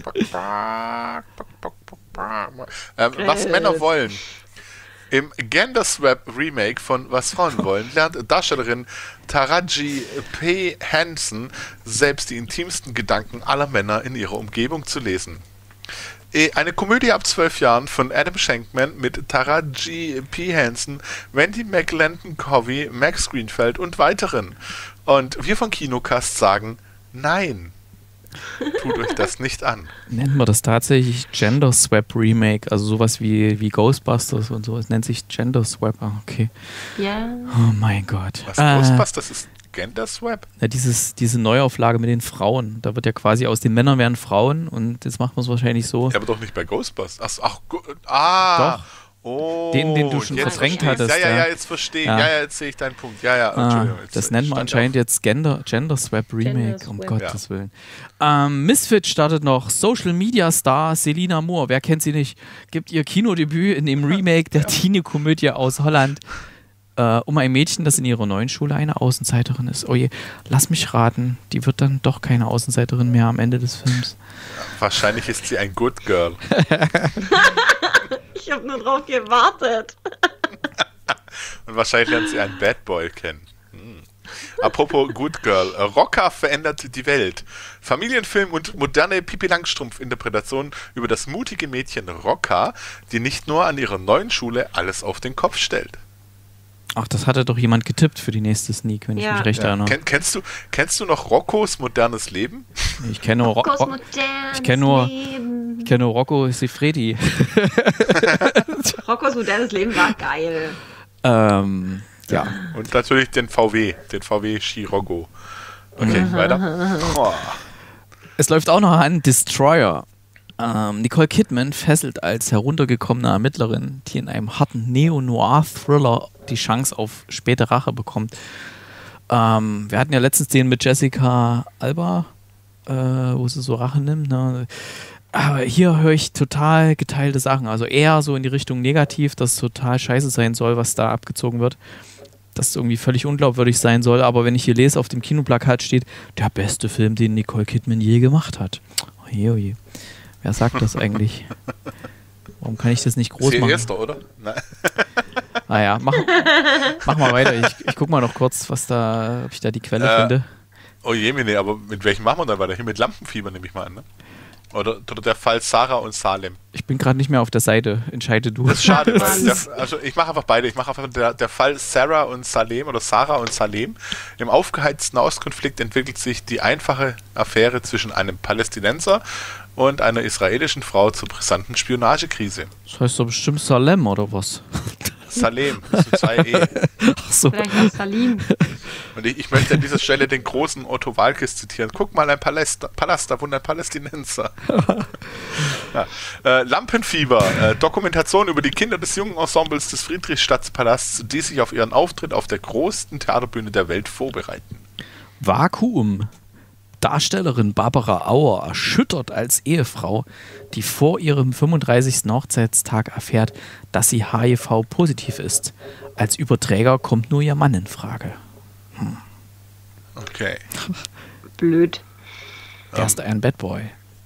Was Männer wollen. Im Genderswap Remake von Was Frauen wollen lernt Darstellerin Taraji P. Henson selbst die intimsten Gedanken aller Männer in ihrer Umgebung zu lesen. Eine Komödie ab 12 Jahren von Adam Shankman mit Taraji P. Henson, Wendy McLendon-Covey, Max Greenfeld und weiteren. Und wir von Kinocast sagen, nein, tut euch das nicht an. Nennt man das tatsächlich Gender Swap Remake, also sowas wie Ghostbusters und sowas, nennt sich Gender Swap, okay. Ja. Oh mein Gott. Was, Ghostbusters ist Gender Swap? Ja, diese Neuauflage mit den Frauen, da wird ja quasi aus den Männern werden Frauen und jetzt macht man es wahrscheinlich so. Ja, aber doch nicht bei Ghostbusters. Doch. Oh, den du schon verdrängt hattest. Ja, jetzt verstehe ich. Ja, jetzt sehe ich deinen Punkt. Entschuldigung. Das nennt man anscheinend jetzt Gender Swap Remake, um Gottes Willen. Misfit startet noch. Social Media Star Selina Moore, wer kennt sie nicht, gibt ihr Kinodebüt in dem Remake der Teenie-Komödie aus Holland um ein Mädchen, das in ihrer neuen Schule eine Außenseiterin ist. Oh je, lass mich raten, die wird dann doch keine Außenseiterin mehr am Ende des Films. Wahrscheinlich ist sie ein Good Girl. Ich habe nur drauf gewartet. Und wahrscheinlich lernt sie einen Bad Boy kennen. Apropos Good Girl. Rocca verändert die Welt. Familienfilm und moderne Pippi Langstrumpf-Interpretation über das mutige Mädchen Rocca, die nicht nur an ihrer neuen Schule alles auf den Kopf stellt. Ach, das hatte doch jemand getippt für die nächste Sneak, wenn ich mich recht erinnere. Kennst du noch Roccos modernes Leben? Ich kenne nur Rocco Siffredi. Roccos modernes Leben war geil. Ja. Und natürlich den VW Scirocco. Okay, weiter. Oh. Es läuft auch noch an Destroyer. Nicole Kidman fesselt als heruntergekommene Ermittlerin, die in einem harten Neo-Noir-Thriller die Chance auf späte Rache bekommt. Wir hatten ja letztens den mit Jessica Alba, wo sie so Rache nimmt. Ne? Aber hier höre ich total geteilte Sachen. Also eher so in die Richtung negativ, dass es total scheiße sein soll, was da abgezogen wird. Dass es irgendwie völlig unglaubwürdig sein soll. Aber wenn ich hier lese, auf dem Kinoplakat steht, der beste Film, den Nicole Kidman je gemacht hat. Oje, oje. Wer sagt das eigentlich? Warum kann ich das nicht groß machen? Erster, oder? Nein. Naja, mach mal weiter. Ich guck mal noch kurz, ob ich da die Quelle finde. Oh je, nee, aber mit welchem machen wir dann weiter? Hier mit Lampenfieber nehme ich mal an, ne? Oder der Fall Sarah und Salem. Ich bin gerade nicht mehr auf der Seite. Entscheide du. Das ist schade. Also ich mache einfach beide. Ich mache einfach der Fall Sarah und Salem oder Sarah und Salem. Im aufgeheizten Nahostkonflikt entwickelt sich die einfache Affäre zwischen einem Palästinenser und einer israelischen Frau zur brisanten Spionagekrise. Das heißt doch bestimmt Salem oder was? Salem, das sind 2 E. Ach so. Vielleicht auch Salim. Und ich möchte an dieser Stelle den großen Otto Walkes zitieren. Guck mal, ein Palast, da wohnt ein Palästinenser. Lampenfieber, Dokumentation über die Kinder des jungen Ensembles des Friedrichstadtpalasts, die sich auf ihren Auftritt auf der größten Theaterbühne der Welt vorbereiten. Vakuum. Darstellerin Barbara Auer erschüttert als Ehefrau, die vor ihrem 35. Hochzeitstag erfährt, dass sie HIV-positiv ist. Als Überträger kommt nur ihr Mann in Frage. Okay. Blöd. Er ist ein Bad Boy.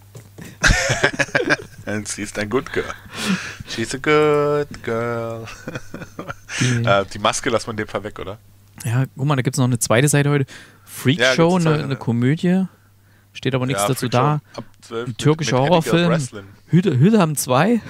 And she's a good girl. She's a good girl. Die Maske lassen wir in dem Fall weg, oder? Ja, guck mal, da gibt es noch eine zweite Seite heute. Freakshow, eine Komödie. Steht aber nichts dazu da. Ein türkischer Horrorfilm. Hüte haben 2.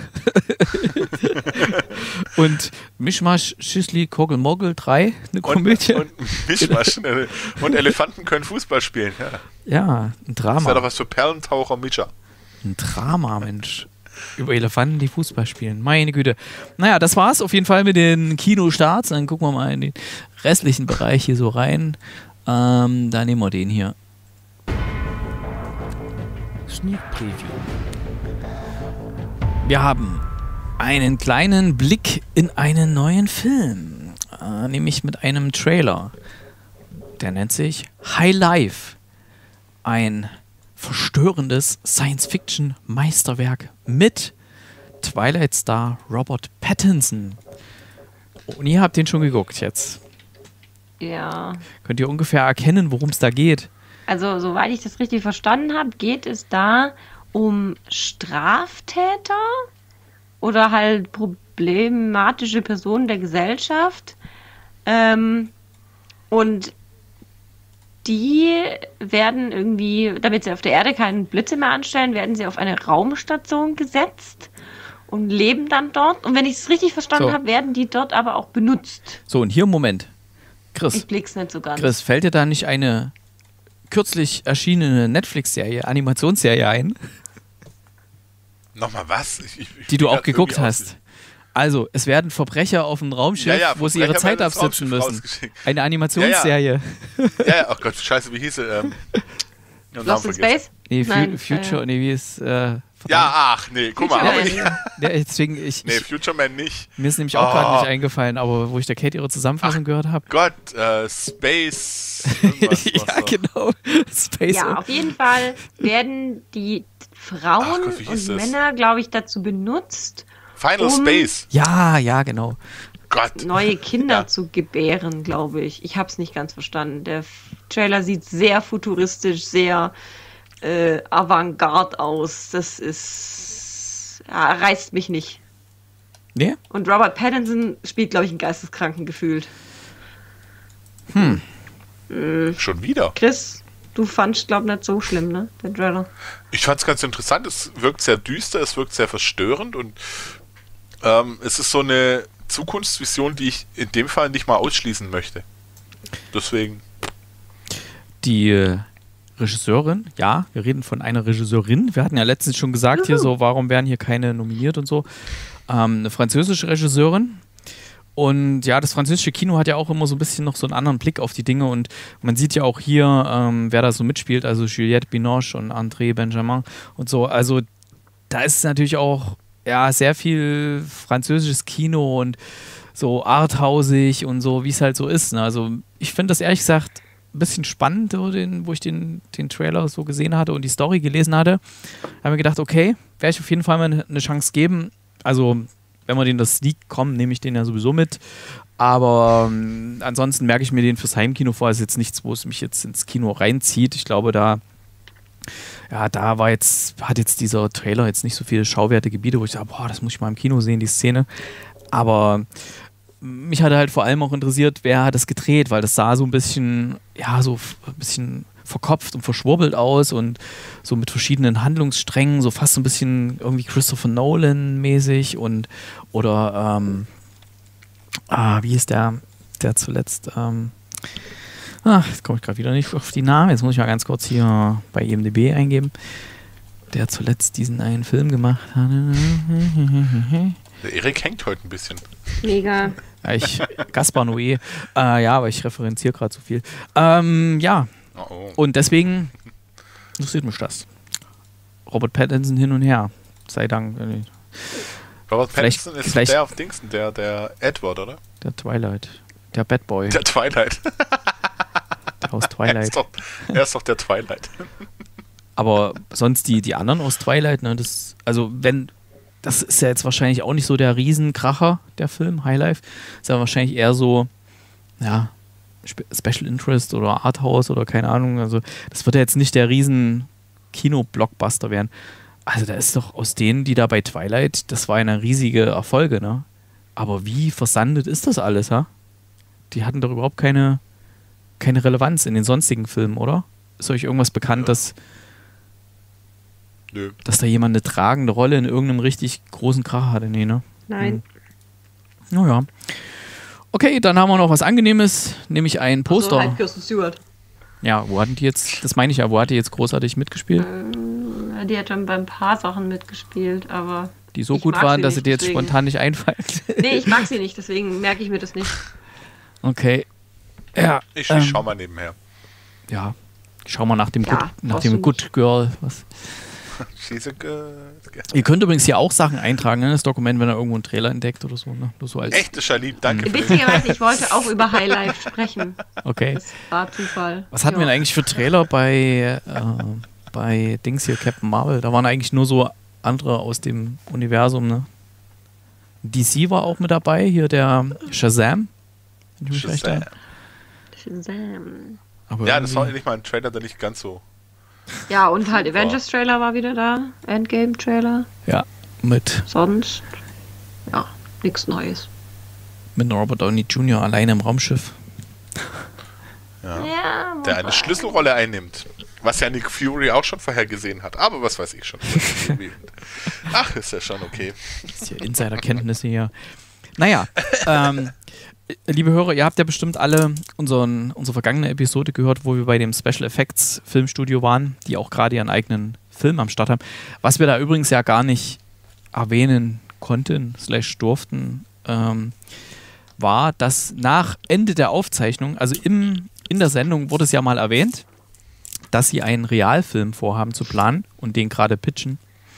Und Mischmasch, Schüssli, Kogel-Mogel 3. Eine Komödie. Und Mischmasch. Und Elefanten können Fußball spielen. Ja, ein Drama. Das ist ja doch was für Perlentaucher Mischer. Ein Drama, Mensch. Über Elefanten, die Fußball spielen. Meine Güte. Naja, das war's auf jeden Fall mit den Kinostarts. Dann gucken wir mal in den restlichen Bereich hier so rein. Da nehmen wir den hier. Sneak Preview. Wir haben einen kleinen Blick in einen neuen Film. Nämlich mit einem Trailer. Der nennt sich High Life. Ein verstörendes Science-Fiction-Meisterwerk mit Twilight-Star Robert Pattinson. Und ihr habt den schon geguckt jetzt. Ja. Könnt ihr ungefähr erkennen, worum es da geht? Also, soweit ich das richtig verstanden habe, geht es da um Straftäter oder halt problematische Personen der Gesellschaft. Und die werden irgendwie, damit sie auf der Erde keinen Blitze mehr anstellen, werden sie auf eine Raumstation gesetzt und leben dann dort. Und wenn ich es richtig verstanden habe, werden die dort aber auch benutzt. So, und hier im Moment. Chris. Ich blick's nicht so ganz. Chris, fällt dir da nicht eine kürzlich erschienene Netflix-Serie, Animationsserie ein? Nochmal was? Die du auch geguckt hast. Also, es werden Verbrecher auf einem Raumschiff, wo sie ihre Zeit absitzen müssen. Eine Animationsserie. Ja, oh Gott, scheiße, wie hieß sie? Lost in Space? Nee, Future, wie ist... guck mal. Deswegen Future Man nicht. Mir ist nämlich auch gerade nicht eingefallen, aber wo ich der Kate ihre Zusammenfassung gehört habe. Gott, Space. Ja, genau. Space. Ja, auf jeden Fall werden die Frauen und Männer, glaube ich, dazu benutzt, Final Space. Ja, genau. Gott. Neue Kinder zu gebären, glaube ich. Ich habe es nicht ganz verstanden. Der Trailer sieht sehr futuristisch, sehr Avantgarde aus. Das ist... Ja, reißt mich nicht. Nee? Und Robert Pattinson spielt, glaube ich, einen Geisteskranken gefühlt. Schon wieder? Chris, du fandst, glaube ich, nicht so schlimm, ne? Den Trailer. Ich fand es ganz interessant. Es wirkt sehr düster, es wirkt sehr verstörend und es ist so eine Zukunftsvision, die ich in dem Fall nicht mal ausschließen möchte. Deswegen. Die Regisseurin, ja, wir reden von einer Regisseurin. Wir hatten ja letztens schon gesagt, hier so, warum werden hier keine nominiert und so. Eine französische Regisseurin. Und ja, das französische Kino hat ja auch immer so ein bisschen noch so einen anderen Blick auf die Dinge und man sieht ja auch hier, wer da so mitspielt, also Juliette Binoche und André Benjamin und so. Also da ist natürlich auch sehr viel französisches Kino und so arthausig und so, wie es halt so ist. Ne? Also ich finde das ehrlich gesagt ein bisschen spannend, wo ich den Trailer so gesehen hatte und die Story gelesen hatte. Da habe ich mir gedacht, okay, werde ich auf jeden Fall mal eine Chance geben. Also wenn man den das sneakt, nehme ich den ja sowieso mit. Aber ansonsten merke ich mir den fürs Heimkino vor. Das ist jetzt nichts, wo es mich jetzt ins Kino reinzieht. Ich glaube, hat jetzt dieser Trailer jetzt nicht so viele schauwerte Gebiete, wo ich sage, das muss ich mal im Kino sehen, die Szene. Aber mich hatte halt vor allem auch interessiert, wer hat das gedreht, weil das sah so ein bisschen, so ein bisschen verkopft und verschwurbelt aus und so mit verschiedenen Handlungssträngen, so fast so ein bisschen irgendwie Christopher Nolan-mäßig oder wie ist der zuletzt, jetzt komme ich gerade wieder nicht auf die Namen, jetzt muss ich mal ganz kurz hier bei IMDb eingeben, der zuletzt diesen einen Film gemacht hat. Der Erik hängt heute ein bisschen. Mega. Gaspar Noé. Aber ich referenziere gerade zu viel. Und deswegen interessiert mich das. Robert Pattinson hin und her. Sei Dank. Robert Pattinson ist der auf Dingsen, der Edward, oder? Der Twilight. Der Bad Boy. Der Twilight. Der aus Twilight. Er ist doch der Twilight. Aber sonst die anderen aus Twilight, ne, das ist ja jetzt wahrscheinlich auch nicht so der Riesenkracher, der Film, Highlife. Ist ja wahrscheinlich eher so, Special Interest oder Arthouse oder keine Ahnung. Also das wird ja jetzt nicht der riesen Kino-Blockbuster werden. Also da ist doch aus denen, die da bei Twilight, das war eine riesige Erfolge, ne? Aber wie versandet ist das alles, ha? Die hatten doch überhaupt keine Relevanz in den sonstigen Filmen, oder? Ist euch irgendwas bekannt, dass da jemand eine tragende Rolle in irgendeinem richtig großen Kracher hatte? Nee, ne? Nein. Naja. Okay, dann haben wir noch was Angenehmes, nämlich ein Poster. Also halt Kirsten Stewart. Ja, wo hatten die jetzt, das meine ich ja, wo hat die jetzt großartig mitgespielt? Die hat dann bei ein paar Sachen mitgespielt, aber die so gut waren, dass sie dir jetzt spontan nicht einfallen. Nee, ich mag sie nicht, deswegen merke ich mir das nicht. Okay. Ja. Ich schau mal nebenher. Ja. Schau mal nach dem Good Girl. Was? She's a good girl. Ihr könnt übrigens hier auch Sachen eintragen in das Dokument, wenn ihr irgendwo einen Trailer entdeckt oder so. Ne? Nur so als Echt, ist ja lieb, danke. Witzigerweise, ich wollte auch über Highlife sprechen. Okay. Das war Zufall. Was hatten wir denn eigentlich für Trailer bei Dings hier, Captain Marvel? Da waren eigentlich nur so andere aus dem Universum, ne? DC war auch mit dabei, hier der Shazam. Shazam. Aber ja, das war nicht mal ein Trailer, der nicht ganz so. Ja, und halt Avengers-Trailer war wieder da. Endgame-Trailer. Ja, mit. Sonst, nichts Neues. Mit Robert Downey Jr. alleine im Raumschiff. Ja. der eine Schlüsselrolle einnimmt. Was ja Nick Fury auch schon vorhergesehen hat. Aber was weiß ich schon. Ach, ist ja schon okay. Das ist ja Insiderkenntnisse hier. Naja, liebe Hörer, ihr habt ja bestimmt alle unsere vergangene Episode gehört, wo wir bei dem Special Effects Filmstudio waren, die auch gerade ihren eigenen Film am Start haben. Was wir da übrigens ja gar nicht erwähnen konnten, /durften, war, dass nach Ende der Aufzeichnung, also in der Sendung wurde es ja mal erwähnt, dass sie einen Realfilm vorhaben zu planen und den gerade pitchen.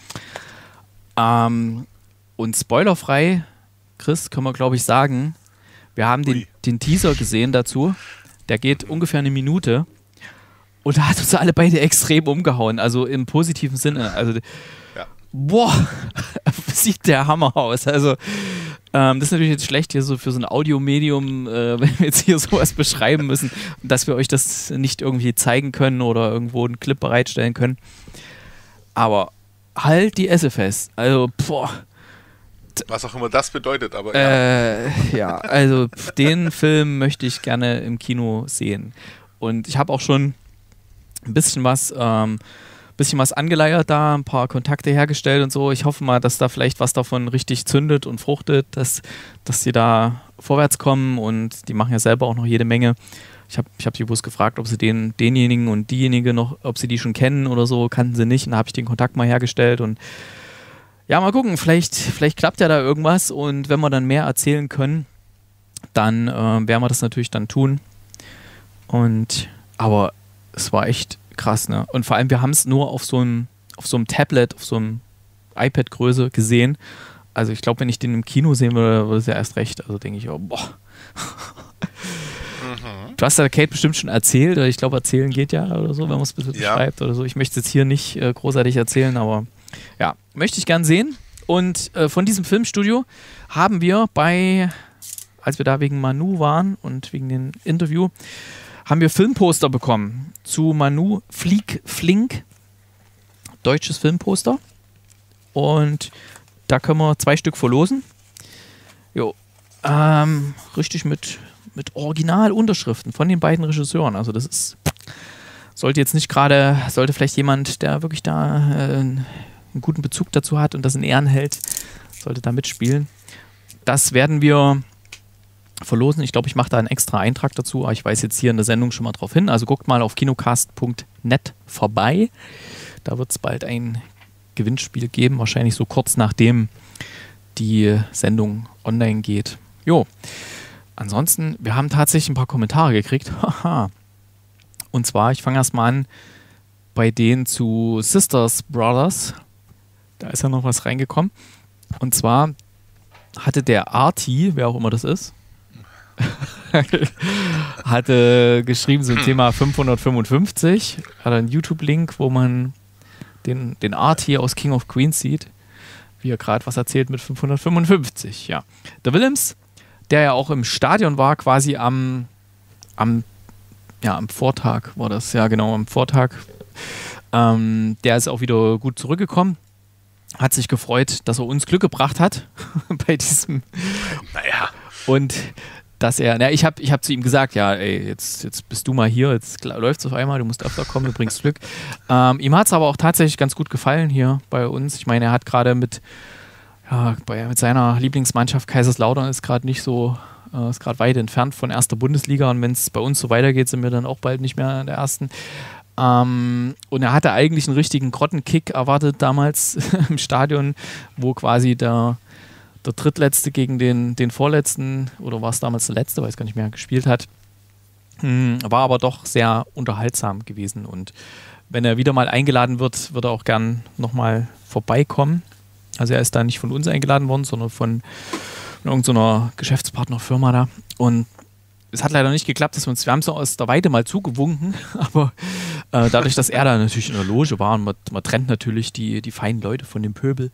Und spoilerfrei, Chris, können wir glaube ich sagen, wir haben den Teaser gesehen dazu, der geht ungefähr eine Minute und da hat uns alle beide extrem umgehauen, also im positiven Sinne. Also, boah, sieht der Hammer aus. Also, das ist natürlich jetzt schlecht hier so für so ein Audiomedium, wenn wir jetzt hier sowas beschreiben müssen, dass wir euch das nicht irgendwie zeigen können oder irgendwo einen Clip bereitstellen können. Aber halt die Esse fest. Also, boah. Was auch immer das bedeutet, aber ja, also den Film möchte ich gerne im Kino sehen. Und ich habe auch schon ein bisschen was angeleiert da, ein paar Kontakte hergestellt und so. Ich hoffe mal, dass da vielleicht was davon richtig zündet und fruchtet, dass sie da vorwärts kommen und die machen ja selber auch noch jede Menge. Ich hab die bloß gefragt, ob sie denjenigen und diejenige noch, ob sie die schon kennen oder so, kannten sie nicht und da habe ich den Kontakt mal hergestellt und ja, mal gucken, vielleicht klappt ja da irgendwas und wenn wir dann mehr erzählen können, dann werden wir das natürlich dann tun. Aber es war echt krass, ne? Und vor allem, wir haben es nur auf so einem Tablet, auf so einem iPad-Größe gesehen. Also ich glaube, wenn ich den im Kino sehen würde, würde es ja erst recht. Also denke ich, oh, boah. Du hast ja Kate bestimmt schon erzählt, oder ich glaube, erzählen geht ja oder so, wenn man es ein bisschen beschreibt oder so. Ich möchte es jetzt hier nicht großartig erzählen, aber ja, möchte ich gern sehen. Und von diesem Filmstudio haben wir als wir da wegen Manu waren und wegen dem Interview, haben wir Filmposter bekommen zu Manu Flink, deutsches Filmposter. Und da können wir 2 Stück verlosen. Jo, richtig mit Originalunterschriften von den beiden Regisseuren. Also das ist, sollte vielleicht jemand, der wirklich da einen guten Bezug dazu hat und das in Ehren hält, sollte da mitspielen. Das werden wir verlosen. Ich glaube, ich mache da einen extra Eintrag dazu, aber ich weise jetzt hier in der Sendung schon mal drauf hin. Also guckt mal auf kinocast.net vorbei. Da wird es bald ein Gewinnspiel geben, wahrscheinlich so kurz nachdem die Sendung online geht. Jo. Ansonsten, wir haben tatsächlich ein paar Kommentare gekriegt. Haha. Und zwar, ich fange erstmal an bei denen zu Sisters Brothers. Da ist ja noch was reingekommen. Und zwar hatte der Arti, wer auch immer das ist, hatte geschrieben so ein Thema 555. Hat einen YouTube-Link, wo man den Arti aus King of Queens sieht, wie er gerade was erzählt mit 555. Ja. Der Willems, der ja auch im Stadion war, quasi am Vortag war das, ja genau, am Vortag. Der ist auch wieder gut zurückgekommen. Hat sich gefreut, dass er uns Glück gebracht hat bei diesem. Naja. Und dass ich hab zu ihm gesagt, ja, ey, jetzt bist du mal hier, jetzt läuft es auf einmal, du musst öfter kommen, du bringst Glück. Ihm hat es aber auch tatsächlich ganz gut gefallen hier bei uns. Ich meine, er hat gerade mit seiner Lieblingsmannschaft Kaiserslautern ist gerade weit entfernt von erster Bundesliga und wenn es bei uns so weitergeht, sind wir dann auch bald nicht mehr in der ersten. Und er hatte eigentlich einen richtigen Grottenkick erwartet damals im Stadion, wo quasi der Drittletzte gegen den Vorletzten, oder war es damals der Letzte, weiß gar nicht mehr, gespielt hat. War aber doch sehr unterhaltsam gewesen und wenn er wieder mal eingeladen wird, wird er auch gern nochmal vorbeikommen. Also er ist da nicht von uns eingeladen worden, sondern von irgendeiner Geschäftspartnerfirma da. Und es hat leider nicht geklappt, wir haben es aus der Weite mal zugewunken, aber dadurch, dass er da natürlich in der Loge war und man trennt natürlich die feinen Leute von dem Pöbel,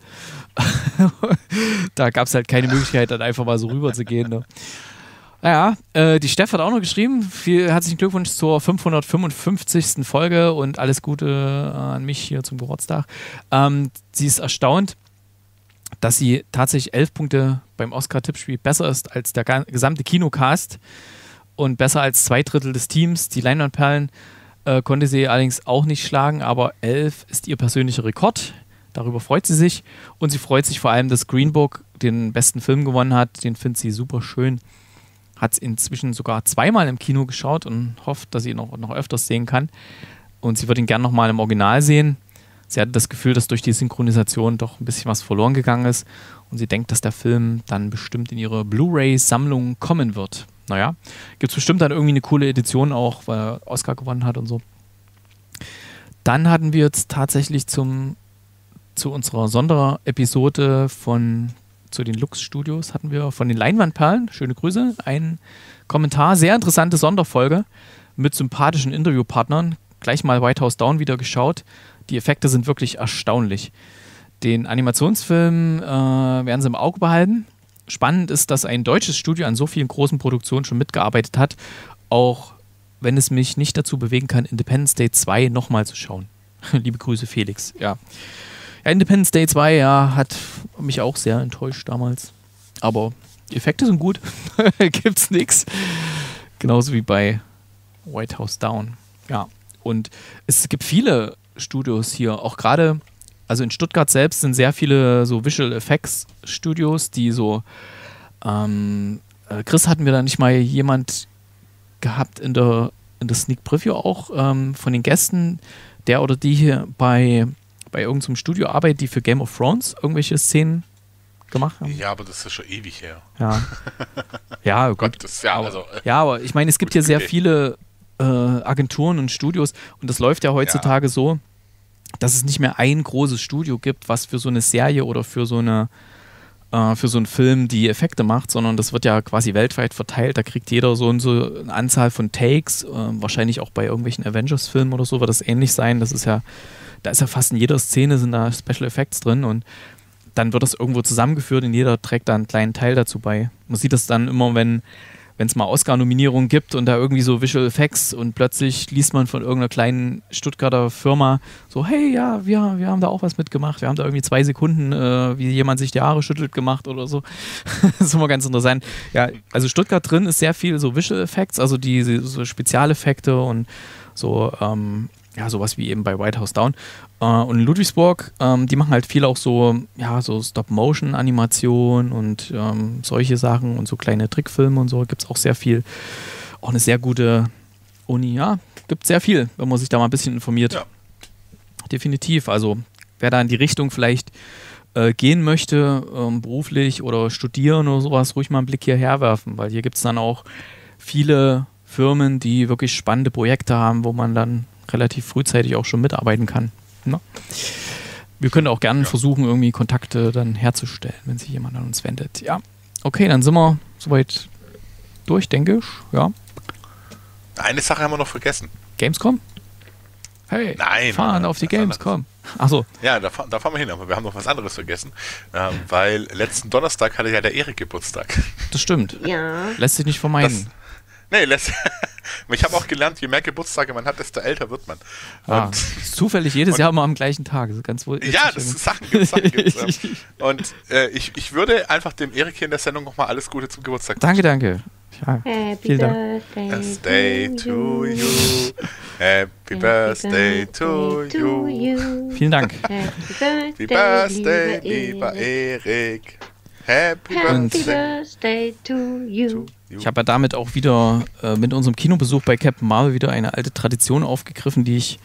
da gab es halt keine Möglichkeit, dann einfach mal so rüber zu gehen. Ne? Naja, die Steff hat auch noch geschrieben, herzlichen Glückwunsch zur 555. Folge und alles Gute an mich hier zum Geburtstag. Sie ist erstaunt, dass sie tatsächlich 11 Punkte beim Oscar-Tippspiel besser ist als der gesamte Kinocast. und besser als 2/3 des Teams. Die Leinwandperlen konnte sie allerdings auch nicht schlagen, aber 11 ist ihr persönlicher Rekord. Darüber freut sie sich und sie freut sich vor allem, dass Green Book den besten Film gewonnen hat. Den findet sie super schön. Hat es inzwischen sogar 2-mal im Kino geschaut und hofft, dass sie ihn noch öfters sehen kann. Und sie wird ihn gern nochmal im Original sehen. Sie hatte das Gefühl, dass durch die Synchronisation doch ein bisschen was verloren gegangen ist. Und sie denkt, dass der Film dann bestimmt in ihre Blu-ray-Sammlung kommen wird. Naja, gibt es bestimmt dann irgendwie eine coole Edition auch, weil er Oscar gewonnen hat und so. Dann hatten wir jetzt tatsächlich zu unserer Sonderepisode zu den Lux-Studios hatten wir von den Leinwandperlen, schöne Grüße, einen Kommentar, sehr interessante Sonderfolge mit sympathischen Interviewpartnern. Gleich mal White House Down wieder geschaut. Die Effekte sind wirklich erstaunlich. Den Animationsfilm werden sie im Auge behalten. Spannend ist, dass ein deutsches Studio an so vielen großen Produktionen schon mitgearbeitet hat, auch wenn es mich nicht dazu bewegen kann, Independence Day 2 nochmal zu schauen. Liebe Grüße, Felix. Ja, Independence Day 2 hat mich auch sehr enttäuscht damals. Aber die Effekte sind gut. Gibt's nichts. Genauso wie bei White House Down. Ja, und es gibt viele Studios hier, auch gerade. Also in Stuttgart selbst sind sehr viele so Visual Effects Studios, die so Chris, hatten wir da nicht mal jemand gehabt in der Sneak Preview auch von den Gästen, der oder die hier bei irgendeinem Studio arbeitet, die für Game of Thrones irgendwelche Szenen gemacht haben? Ja, aber das ist schon ewig her. Ja. Ja, gut. Aber ich meine, es gibt hier sehr viele Agenturen und Studios und das läuft ja heutzutage so, dass es nicht mehr ein großes Studio gibt, was für so eine Serie oder für so einen Film die Effekte macht, sondern das wird ja quasi weltweit verteilt. Da kriegt jeder so und so eine Anzahl von Takes. Wahrscheinlich auch bei irgendwelchen Avengers-Filmen oder so wird das ähnlich sein. Da ist ja fast in jeder Szene sind da Special Effects drin und dann wird das irgendwo zusammengeführt und jeder trägt da einen kleinen Teil dazu bei. Man sieht das dann immer, wenn es mal Oscar-Nominierungen gibt und da irgendwie so Visual Effects und plötzlich liest man von irgendeiner kleinen Stuttgarter Firma so, hey, ja, wir haben da auch was mitgemacht. Wir haben da irgendwie 2 Sekunden, wie jemand sich die Haare schüttelt, gemacht oder so. Das ist immer ganz interessant. Ja, also Stuttgart drin ist sehr viel so Visual Effects, also so Spezialeffekte und so, sowas wie eben bei White House Down. Und in Ludwigsburg, die machen halt viel auch so Stop-Motion-Animation und solche Sachen und so kleine Trickfilme und so. Gibt es auch sehr viel. Auch eine sehr gute Uni. Ja, gibt sehr viel, wenn man sich da mal ein bisschen informiert. Ja. Definitiv. Also, wer da in die Richtung vielleicht gehen möchte, beruflich oder studieren oder sowas, ruhig mal einen Blick hierher werfen, weil hier gibt es dann auch viele Firmen, die wirklich spannende Projekte haben, wo man dann relativ frühzeitig auch schon mitarbeiten kann. Ne? Wir können auch gerne versuchen, irgendwie Kontakte dann herzustellen, wenn sich jemand an uns wendet. Ja, okay, dann sind wir soweit durch, denke ich. Ja. Eine Sache haben wir noch vergessen. Gamescom? Hey, nein, fahren auf die Gamescom. Achso. Ja, da fahren wir hin, aber wir haben noch was anderes vergessen, weil letzten Donnerstag hatte ja der Erik Geburtstag. Das stimmt. Ja. Lässt sich nicht vermeiden. Ich habe auch gelernt, je mehr Geburtstage man hat, desto älter wird man. Und ist zufällig jedes Jahr mal am gleichen Tag. Das ist ganz wohl. Ja, das ist Sachen gibt's. Und ich würde einfach dem Erik hier in der Sendung nochmal alles Gute zum Geburtstag wünschen. Danke. Ja, Happy Birthday to you. Happy Birthday to you. Vielen Dank. Happy Birthday, lieber Erik. Happy Birthday to you. Ich habe ja damit auch wieder mit unserem Kinobesuch bei Captain Marvel wieder eine alte Tradition aufgegriffen, die ich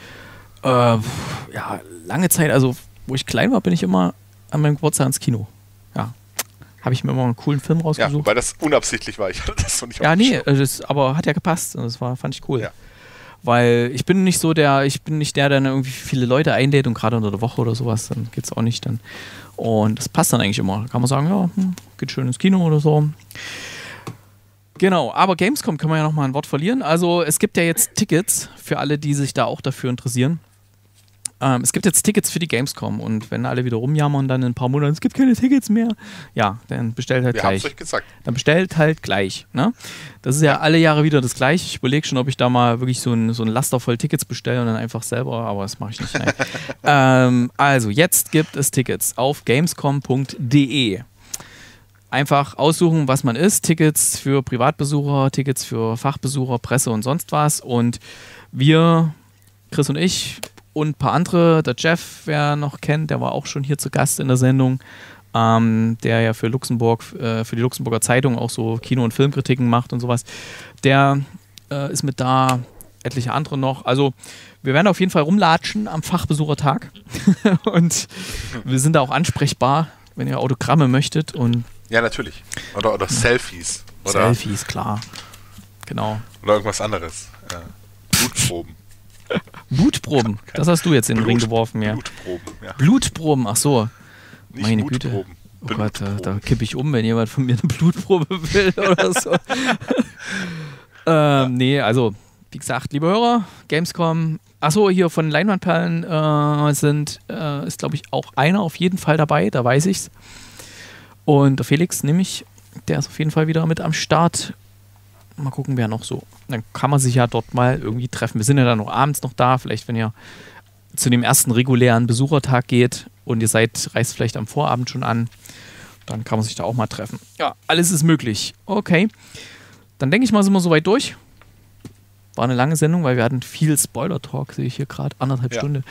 lange Zeit, also wo ich klein war, bin ich immer an meinem Geburtstag ins Kino. Ja. Habe ich mir immer einen coolen Film rausgesucht. Ja, wobei das unabsichtlich war. Ich hatte das so nicht aber hat ja gepasst. Das fand ich cool. Ja. Weil ich bin nicht der dann irgendwie viele Leute einlädt und gerade unter der Woche oder sowas, dann geht's auch nicht dann. Und das passt dann eigentlich immer. Kann man sagen, ja, geht schön ins Kino oder so. Genau, aber Gamescom können wir ja nochmal ein Wort verlieren. Also es gibt ja jetzt Tickets für alle, die sich da auch dafür interessieren. Es gibt jetzt Tickets für die Gamescom und wenn alle wieder rumjammern, dann in ein paar Monaten, es gibt keine Tickets mehr. Ja, dann bestellt halt gleich. Wir haben's euch gesagt. Dann bestellt halt gleich. Ne? Das ist ja alle Jahre wieder das Gleiche. Ich überlege schon, ob ich da mal wirklich so ein Laster voll Tickets bestelle und dann einfach selber, aber das mache ich nicht. Also, jetzt gibt es Tickets auf gamescom.de. einfach aussuchen, was man ist. Tickets für Privatbesucher, Tickets für Fachbesucher, Presse und sonst was. Und wir, Chris und ich und ein paar andere, der Jeff, wer noch kennt, der war auch schon hier zu Gast in der Sendung, der ja für Luxemburg, für die Luxemburger Zeitung auch so Kino- und Filmkritiken macht und sowas. Der ist mit da, etliche andere noch. Also wir werden auf jeden Fall rumlatschen am Fachbesuchertag und wir sind da auch ansprechbar, wenn ihr Autogramme möchtet. Und ja, natürlich. Oder Selfies. Oder Selfies, klar. Genau. Oder irgendwas anderes. Blutproben. Blutproben, das hast du jetzt in den Ring geworfen, ja. Blutproben, ja. Blutproben, ach so. Nicht meine Blutproben. Güte. Oh Gott, da kippe ich um, wenn jemand von mir eine Blutprobe will oder so. Nee, also, wie gesagt, liebe Hörer, Gamescom, achso, hier von Leinwandperlen ist, glaube ich, auch einer auf jeden Fall dabei, da weiß ich's. Und der Felix, nämlich, der ist auf jeden Fall wieder mit am Start. Mal gucken, wer noch so. Dann kann man sich ja dort mal irgendwie treffen. Wir sind ja dann noch abends noch da. Vielleicht, wenn ihr zu dem ersten regulären Besuchertag geht und ihr reist vielleicht am Vorabend schon an, dann kann man sich da auch mal treffen. Ja, alles ist möglich. Okay. Dann denke ich mal, sind wir soweit durch. War eine lange Sendung, weil wir hatten viel Spoiler-Talk, sehe ich hier gerade. 1,5 Stunden.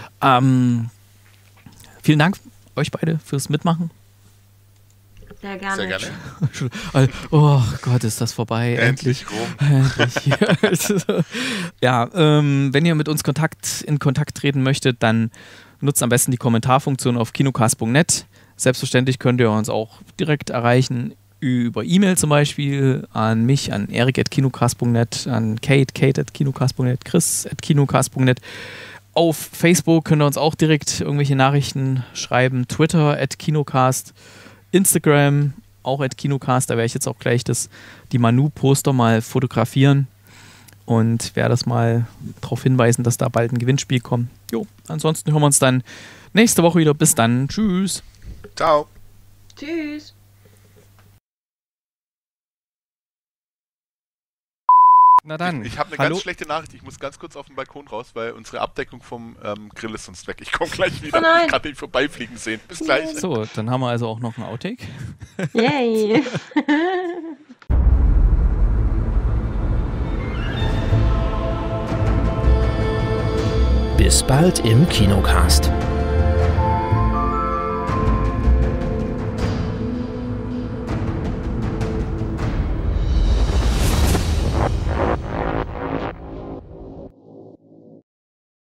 Vielen Dank euch beide fürs Mitmachen. Sehr gerne. Sehr gerne. Oh Gott, ist das vorbei. Endlich rum. Endlich. Ja, wenn ihr mit uns in Kontakt treten möchtet, dann nutzt am besten die Kommentarfunktion auf kinocast.net. Selbstverständlich könnt ihr uns auch direkt erreichen über E-Mail zum Beispiel an mich, an erik@kinocast.net, an kate@kinocast.net, chris@kinocast.net. Auf Facebook könnt ihr uns auch direkt irgendwelche Nachrichten schreiben. Twitter @kinocast. Instagram, auch @kinocast, da werde ich jetzt auch gleich die Manu-Poster mal fotografieren und werde das mal darauf hinweisen, dass da bald ein Gewinnspiel kommt. Jo, ansonsten hören wir uns dann nächste Woche wieder. Bis dann. Tschüss. Ciao. Tschüss. Na dann. Ich habe eine ganz schlechte Nachricht. Ich muss ganz kurz auf den Balkon raus, weil unsere Abdeckung vom Grill ist sonst weg. Ich komme gleich wieder. Oh Ich kann den vorbeifliegen sehen. Bis gleich. So, dann haben wir also auch noch einen Outtake. Yay. Bis bald im Kinocast.